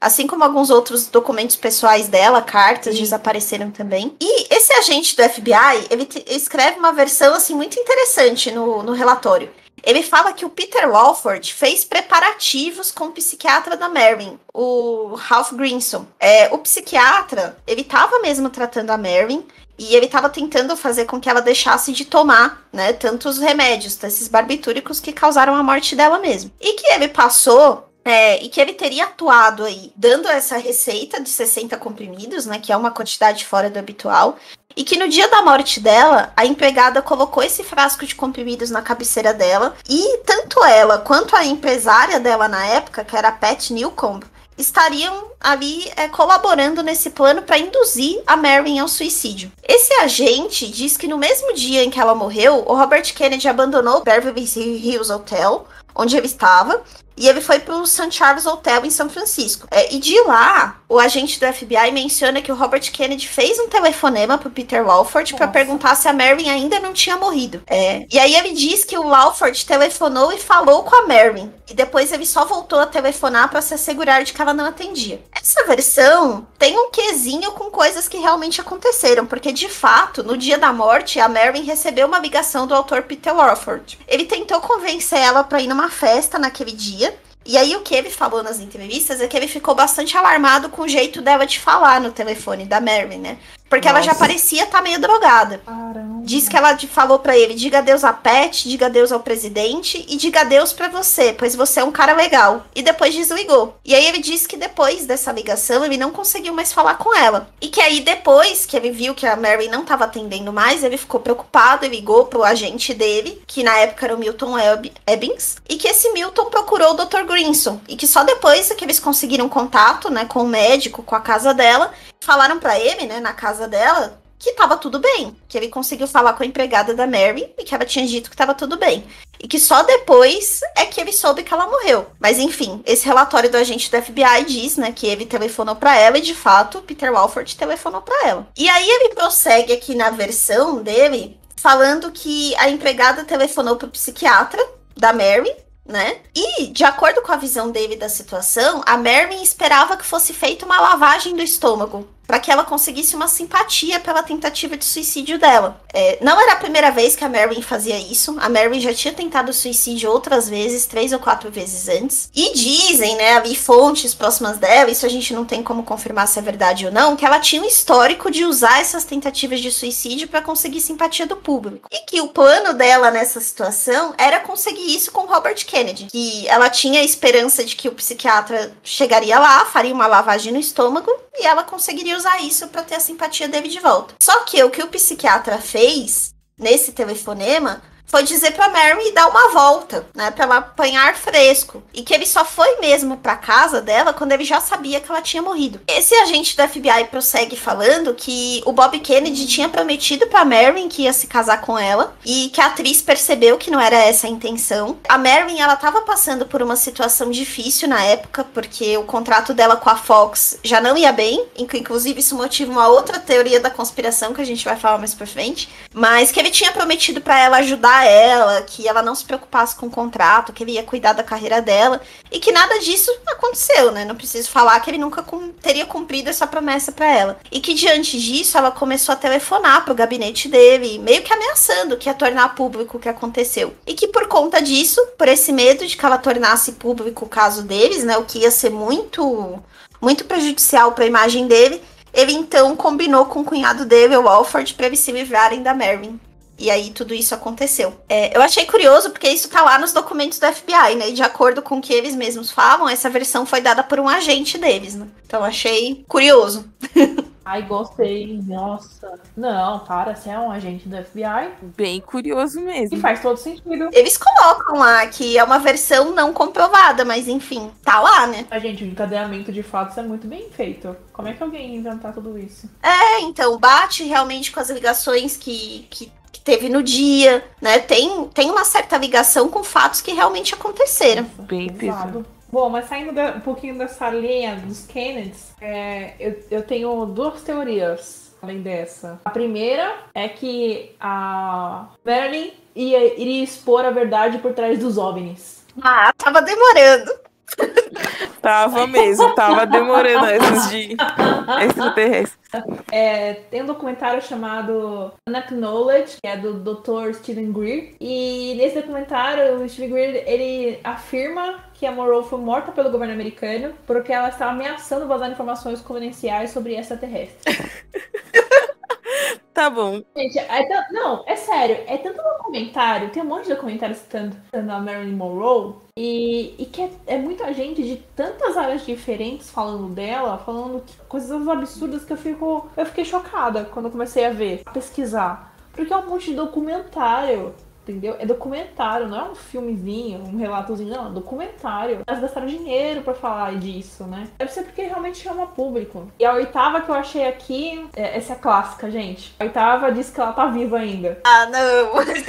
assim como alguns outros documentos pessoais dela, cartas, desapareceram também. E esse agente do FBI, ele escreve uma versão assim muito interessante no relatório. Ele fala que o Peter Walford fez preparativos com o psiquiatra da Marilyn, o Ralph Grinson. O psiquiatra, ele estava mesmo tratando a Marilyn, e ele estava tentando fazer com que ela deixasse de tomar, né, tantos remédios, esses barbitúricos que causaram a morte dela mesmo. E que ele passou... e que ele teria atuado aí, dando essa receita de 60 comprimidos, né, que é uma quantidade fora do habitual, e que no dia da morte dela, a empregada colocou esse frasco de comprimidos na cabeceira dela, e tanto ela quanto a empresária dela na época, que era a Pat Newcomb, estariam ali colaborando nesse plano para induzir a Marilyn ao suicídio. Esse agente diz que no mesmo dia em que ela morreu, o Robert Kennedy abandonou o Beverly Hills Hotel, onde ele estava, e ele foi para o St. Charles Hotel em São Francisco. E de lá, o agente do FBI menciona que o Robert Kennedy fez um telefonema para o Peter Walford para perguntar se a Marilyn ainda não tinha morrido. E aí ele diz que o Walford telefonou e falou com a Marilyn. E depois ele só voltou a telefonar para se assegurar de que ela não atendia. Essa versão tem um quesinho com coisas que realmente aconteceram, porque de fato, no dia da morte, a Marilyn recebeu uma ligação do autor Peter Walford. Ele tentou convencer ela para ir numa festa naquele dia. E aí o que ele falou nas entrevistas é que ele ficou bastante alarmado com o jeito dela de falar no telefone da Marilyn, né? Porque ela já parecia estar meio drogada. Caramba. Diz que ela falou pra ele, diga adeus a Pat, diga adeus ao presidente e diga adeus pra você, pois você é um cara legal. E depois desligou. E aí ele disse que depois dessa ligação ele não conseguiu mais falar com ela. E que aí depois que ele viu que a Mary não tava atendendo mais, ele ficou preocupado e ligou pro agente dele, que na época era o Milton Ebbings, e que esse Milton procurou o Dr. Grinson. E que só depois que eles conseguiram contato, né, com o médico, com a casa dela, falaram pra ele, né, na casa dela, que tava tudo bem. Que ele conseguiu falar com a empregada da Mary e que ela tinha dito que tava tudo bem. E que só depois é que ele soube que ela morreu. Mas enfim, esse relatório do agente do FBI diz, né, que ele telefonou pra ela e de fato Peter Walford telefonou pra ela. E aí ele prossegue aqui na versão dele, falando que a empregada telefonou pro psiquiatra da Mary, né? E, de acordo com a visão dele da situação, a Marilyn esperava que fosse feita uma lavagem do estômago para que ela conseguisse uma simpatia pela tentativa de suicídio dela. Não era a primeira vez que a Marilyn fazia isso. A Marilyn já tinha tentado suicídio outras vezes, 3 ou 4 vezes antes. E dizem, né, ali fontes próximas dela, isso a gente não tem como confirmar se é verdade ou não, que ela tinha um histórico de usar essas tentativas de suicídio para conseguir simpatia do público. E que o plano dela nessa situação era conseguir isso com Robert Kennedy. Que ela tinha a esperança de que o psiquiatra chegaria lá, faria uma lavagem no estômago e ela conseguiria usar isso para ter a simpatia dele de volta. Só que o que o psiquiatra fez nesse telefonema foi dizer pra Mary dar uma volta, né, pra ela apanhar fresco. E que ele só foi mesmo pra casa dela quando ele já sabia que ela tinha morrido. Esse agente do FBI prossegue falando que o Bob Kennedy tinha prometido pra Mary que ia se casar com ela e que a atriz percebeu que não era essa a intenção. A Mary, ela tava passando por uma situação difícil na época, porque o contrato dela com a Fox já não ia bem, inclusive isso motiva uma outra teoria da conspiração que a gente vai falar mais pra frente, mas que ele tinha prometido pra ela ajudar ela, que ela não se preocupasse com o contrato, que ele ia cuidar da carreira dela, e que nada disso aconteceu, né? Não preciso falar que ele nunca teria cumprido essa promessa pra ela. E que diante disso, ela começou a telefonar pro gabinete dele, meio que ameaçando que ia tornar público o que aconteceu. E que por conta disso, por esse medo de que ela tornasse público o caso deles, né? O que ia ser muito, muito prejudicial pra imagem dele, ele então combinou com o cunhado dele, o Walford, pra eles se livrarem da Marilyn. E aí tudo isso aconteceu. Eu achei curioso porque isso tá lá nos documentos do FBI, né? E de acordo com o que eles mesmos falam, essa versão foi dada por um agente deles, né? Então achei curioso. Ai, gostei. Nossa. Não, para, você é um agente do FBI. Bem curioso mesmo. E faz todo sentido. Eles colocam lá que é uma versão não comprovada, mas enfim, tá lá, né? A gente, o encadeamento de fatos é muito bem feito. Como é que alguém ia inventar tudo isso? Então, bate realmente com as ligações que teve no dia, né? Tem uma certa ligação com fatos que realmente aconteceram. Bem pesado. Bom, mas saindo um pouquinho dessa linha dos Kennedys, eu tenho duas teorias além dessa. A primeira é que a Marilyn iria expor a verdade por trás dos OVNIs. Ah, tava demorando. Tava mesmo, tava demorando essas de extraterrestres. Tem um documentário chamado Unacknowledged, que é do Dr. Stephen Greer. E nesse documentário, o Stephen Greer, ele afirma que a Monroe foi morta pelo governo americano porque ela estava ameaçando vazar informações confidenciais sobre extraterrestres. Tá bom. Gente, não, é sério, é tanto documentário, tem um monte de documentário citando a Marilyn Monroe, e que é muita gente de tantas áreas diferentes falando dela, falando coisas absurdas que eu fiquei chocada quando eu comecei a ver, a pesquisar. Porque é um monte de documentário, entendeu? É documentário, não é um filmezinho, um relatozinho, não, é um documentário. Elas gastaram dinheiro pra falar disso, né? Deve ser porque realmente chama público. E a oitava que eu achei aqui, essa é clássica, gente. A oitava diz que ela tá viva ainda. Ah, não!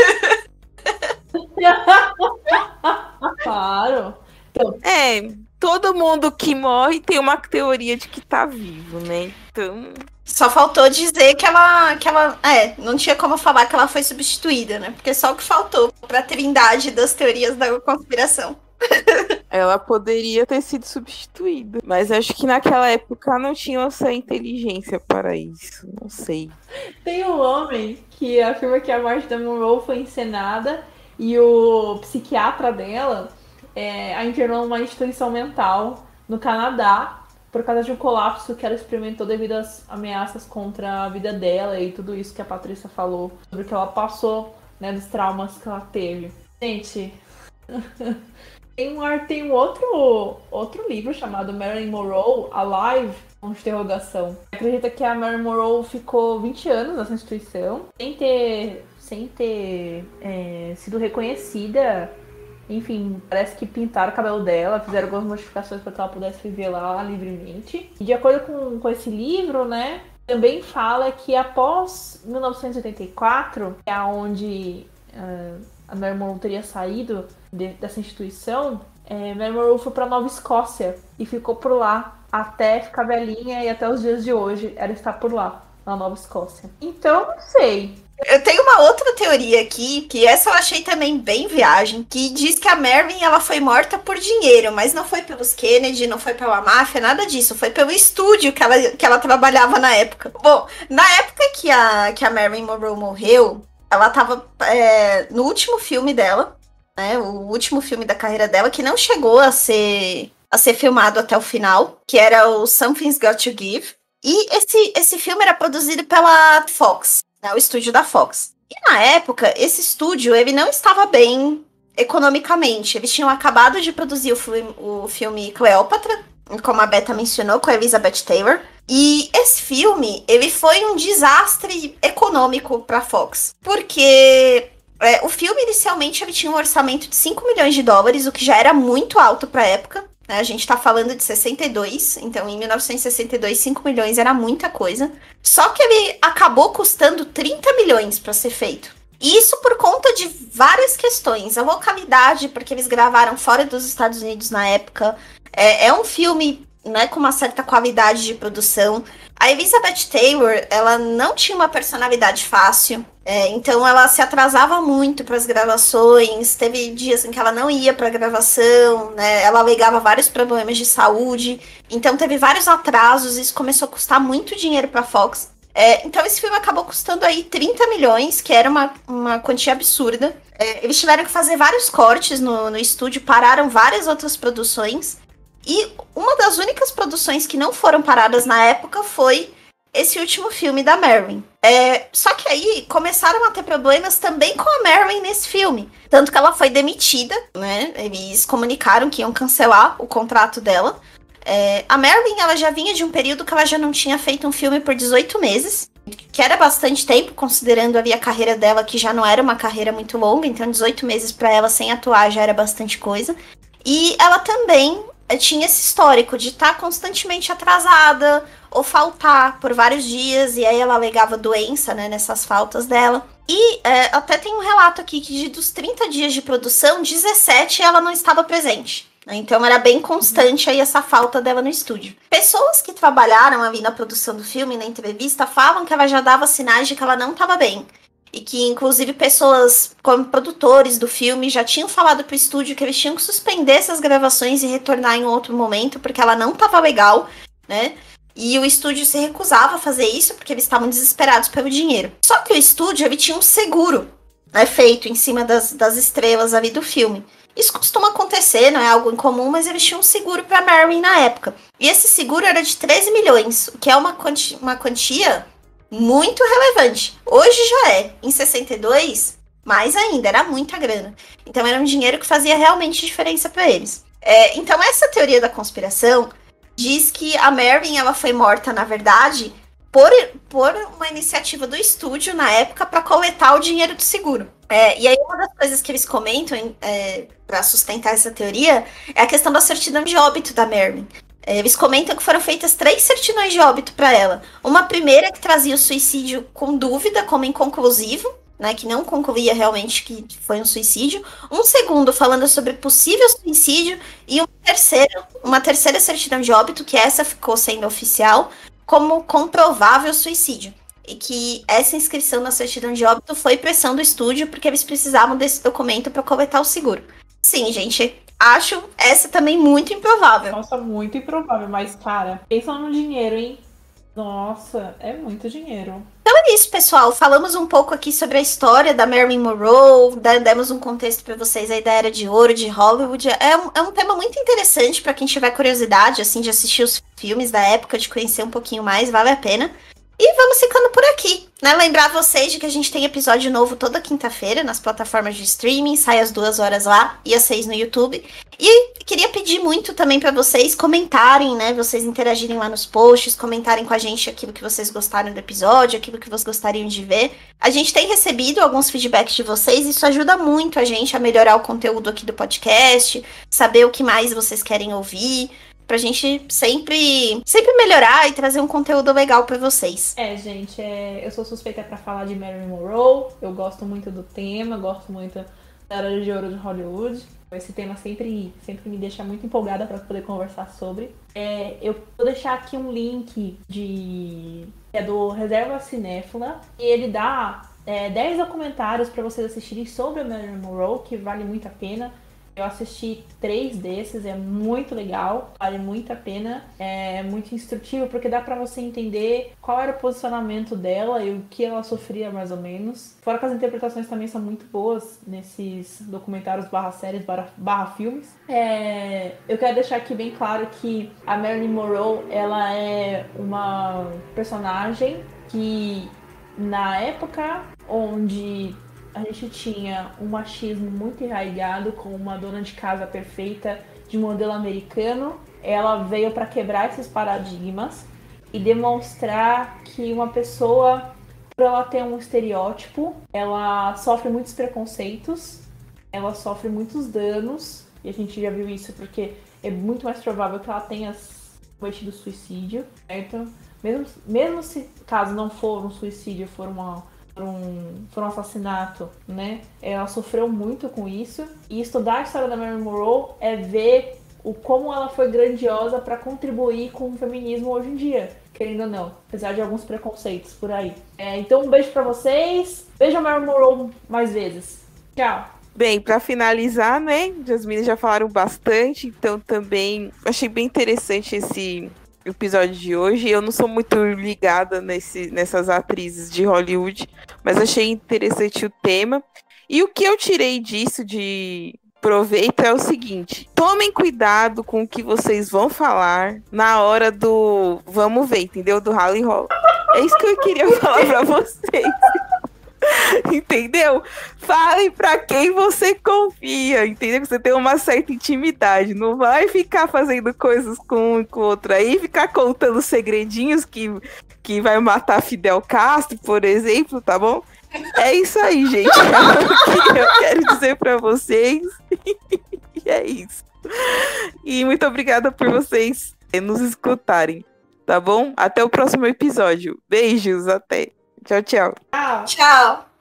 Claro. Então, todo mundo que morre tem uma teoria de que tá vivo, né? Então... Só faltou dizer que ela não tinha como falar que ela foi substituída, né? Porque só o que faltou pra trindade das teorias da conspiração. Ela poderia ter sido substituída. Mas acho que naquela época não tinha essa inteligência para isso. Não sei. Tem um homem que afirma que a morte da Monroe foi encenada e o psiquiatra dela a internou numa instituição mental no Canadá por causa de um colapso que ela experimentou devido às ameaças contra a vida dela e tudo isso que a Patrícia falou sobre o que ela passou, né, dos traumas que ela teve. Gente, tem um outro livro chamado Marilyn Monroe Alive, com interrogação. Acredita que a Marilyn Monroe ficou 20 anos nessa instituição sem ter sido reconhecida. Enfim, parece que pintaram o cabelo dela, fizeram algumas modificações para que ela pudesse viver lá livremente. E de acordo com esse livro, né, também fala que após 1984, que é onde a Marilyn Monroe teria saído dessa instituição, Marilyn Monroe foi para Nova Escócia e ficou por lá até ficar velhinha e até os dias de hoje ela está por lá, na Nova Escócia. Então, não sei. Eu tenho uma outra teoria aqui, que essa eu achei também bem viagem, que diz que a Marilyn ela foi morta por dinheiro, mas não foi pelos Kennedy, não foi pela máfia, nada disso. Foi pelo estúdio que ela trabalhava na época. Bom, na época que a Marilyn Monroe morreu, ela tava no último filme dela, né, o último filme da carreira dela, que não chegou a ser filmado até o final, que era o Something's Got to Give. E esse filme era produzido pela Fox, o estúdio da Fox. E na época, esse estúdio ele não estava bem economicamente. Eles tinham acabado de produzir o filme Cleópatra, como a Beta mencionou, com a Elizabeth Taylor. E esse filme, ele foi um desastre econômico para a Fox. Porque o filme, inicialmente, ele tinha um orçamento de 5 milhões de dólares, o que já era muito alto para a época. A gente tá falando de 62, então em 1962, 5 milhões era muita coisa. Só que ele acabou custando 30 milhões para ser feito. E isso por conta de várias questões. A localidade, porque eles gravaram fora dos Estados Unidos na época. É um filme, né, com uma certa qualidade de produção. A Elizabeth Taylor, ela não tinha uma personalidade fácil. Então ela se atrasava muito para as gravações, teve dias em que ela não ia para a gravação, né? Ela alegava vários problemas de saúde, então teve vários atrasos, isso começou a custar muito dinheiro para a Fox. Então esse filme acabou custando aí 30 milhões, que era uma quantia absurda. Eles tiveram que fazer vários cortes no estúdio, pararam várias outras produções, e uma das únicas produções que não foram paradas na época foi esse último filme da Marilyn. Só que aí começaram a ter problemas também com a Marilyn nesse filme. Tanto que ela foi demitida, né? Eles comunicaram que iam cancelar o contrato dela. A Marilyn, ela já vinha de um período que ela já não tinha feito um filme por 18 meses. Que era bastante tempo, considerando ali a carreira dela, que já não era uma carreira muito longa. Então 18 meses pra ela sem atuar já era bastante coisa. E ela também tinha esse histórico de estar constantemente atrasada ou faltar por vários dias, e aí ela alegava doença, né, nessas faltas dela. E até tem um relato aqui que dos 30 dias de produção, 17 ela não estava presente. Então era bem constante aí essa falta dela no estúdio. Pessoas que trabalharam ali na produção do filme, na entrevista, falam que ela já dava sinais de que ela não estava bem. e que inclusive pessoas como produtores do filme já tinham falado pro estúdio que eles tinham que suspender essas gravações e retornar em outro momento, porque ela não tava legal, né? E o estúdio se recusava a fazer isso porque eles estavam desesperados pelo dinheiro. Só que o estúdio, ele tinha um seguro, né, feito em cima das estrelas ali do filme. Isso costuma acontecer, não é algo incomum, mas eles tinham um seguro para Marilyn na época. E esse seguro era de 13 milhões, o que é uma quantia muito relevante. Hoje já é. Em 62, mais ainda, era muita grana. Então era um dinheiro que fazia realmente diferença para eles. Então essa teoria da conspiração diz que a Marilyn ela foi morta, na verdade, por uma iniciativa do estúdio na época para coletar o dinheiro do seguro. E aí uma das coisas que eles comentam para sustentar essa teoria é a questão da certidão de óbito da Marilyn. Eles comentam que foram feitas 3 certidões de óbito para ela. Uma primeira que trazia o suicídio com dúvida, como inconclusivo, né, que não concluía realmente que foi um suicídio. Um segundo falando sobre possível suicídio. E uma terceira certidão de óbito, que essa ficou sendo oficial, como comprovável suicídio. E que essa inscrição na certidão de óbito foi pressão do estúdio, porque eles precisavam desse documento para coletar o seguro. Sim, gente, acho essa também muito improvável. Nossa, muito improvável, mas, cara, pensa no dinheiro, hein? Nossa, é muito dinheiro. Então é isso, pessoal. Falamos um pouco aqui sobre a história da Marilyn Monroe, demos um contexto para vocês aí da Era de Ouro de Hollywood. É um tema muito interessante para quem tiver curiosidade, assim, de assistir os filmes da época, de conhecer um pouquinho mais, vale a pena. E vamos ficando por aqui, né? Lembrar vocês de que a gente tem episódio novo toda quinta-feira nas plataformas de streaming, sai às 2 horas lá e às 6 no YouTube. E queria pedir muito também para vocês comentarem, né? Vocês interagirem lá nos posts, comentarem com a gente aquilo que vocês gostaram do episódio, aquilo que vocês gostariam de ver. A gente tem recebido alguns feedbacks de vocês, isso ajuda muito a gente a melhorar o conteúdo aqui do podcast, saber o que mais vocês querem ouvir, pra gente sempre melhorar e trazer um conteúdo legal pra vocês. Gente, eu sou suspeita pra falar de Marilyn Monroe, eu gosto muito do tema, gosto muito da Era de Ouro de Hollywood. Esse tema sempre me deixa muito empolgada pra poder conversar sobre. Eu vou deixar aqui um link é do Reserva Cinéfila, e ele dá 10 documentários pra vocês assistirem sobre a Marilyn Monroe, que vale muito a pena. Eu assisti 3 desses, é muito legal, vale muito a pena, é muito instrutivo, porque dá pra você entender qual era o posicionamento dela e o que ela sofria mais ou menos. Fora que as interpretações também são muito boas nesses documentários /séries /filmes. Eu quero deixar aqui bem claro que a Marilyn Monroe, ela é uma personagem que na época onde a gente tinha um machismo muito enraizado, com uma dona de casa perfeita de modelo americano, ela veio para quebrar esses paradigmas e demonstrar que uma pessoa, por ela ter um estereótipo, ela sofre muitos preconceitos, ela sofre muitos danos, e a gente já viu isso porque é muito mais provável que ela tenha cometido suicídio, certo? Mesmo se caso não for um suicídio, for um assassinato, né? Ela sofreu muito com isso. E estudar a história da Marilyn Monroe é ver como ela foi grandiosa para contribuir com o feminismo hoje em dia, querendo ou não, apesar de alguns preconceitos por aí. Então um beijo para vocês. Beijo a Marilyn Monroe mais vezes. Tchau. Bem, para finalizar, né? As meninas já falaram bastante, então também achei bem interessante esse episódio de hoje. Eu não sou muito ligada nessas atrizes de Hollywood, mas achei interessante o tema. E o que eu tirei disso de proveito é o seguinte: tomem cuidado com o que vocês vão falar na hora do vamos ver, entendeu? Do rally roll. É isso que eu queria falar pra vocês. Entendeu? Fale pra quem você confia, entendeu? Que você tem uma certa intimidade. Não vai ficar fazendo coisas com um e com o outro aí, ficar contando segredinhos que vai matar Fidel Castro, por exemplo, tá bom? É isso aí, gente. É o que eu quero dizer pra vocês. E é isso. E muito obrigada por vocês nos escutarem, tá bom? Até o próximo episódio. Beijos, até. Tchau, tchau. Tchau.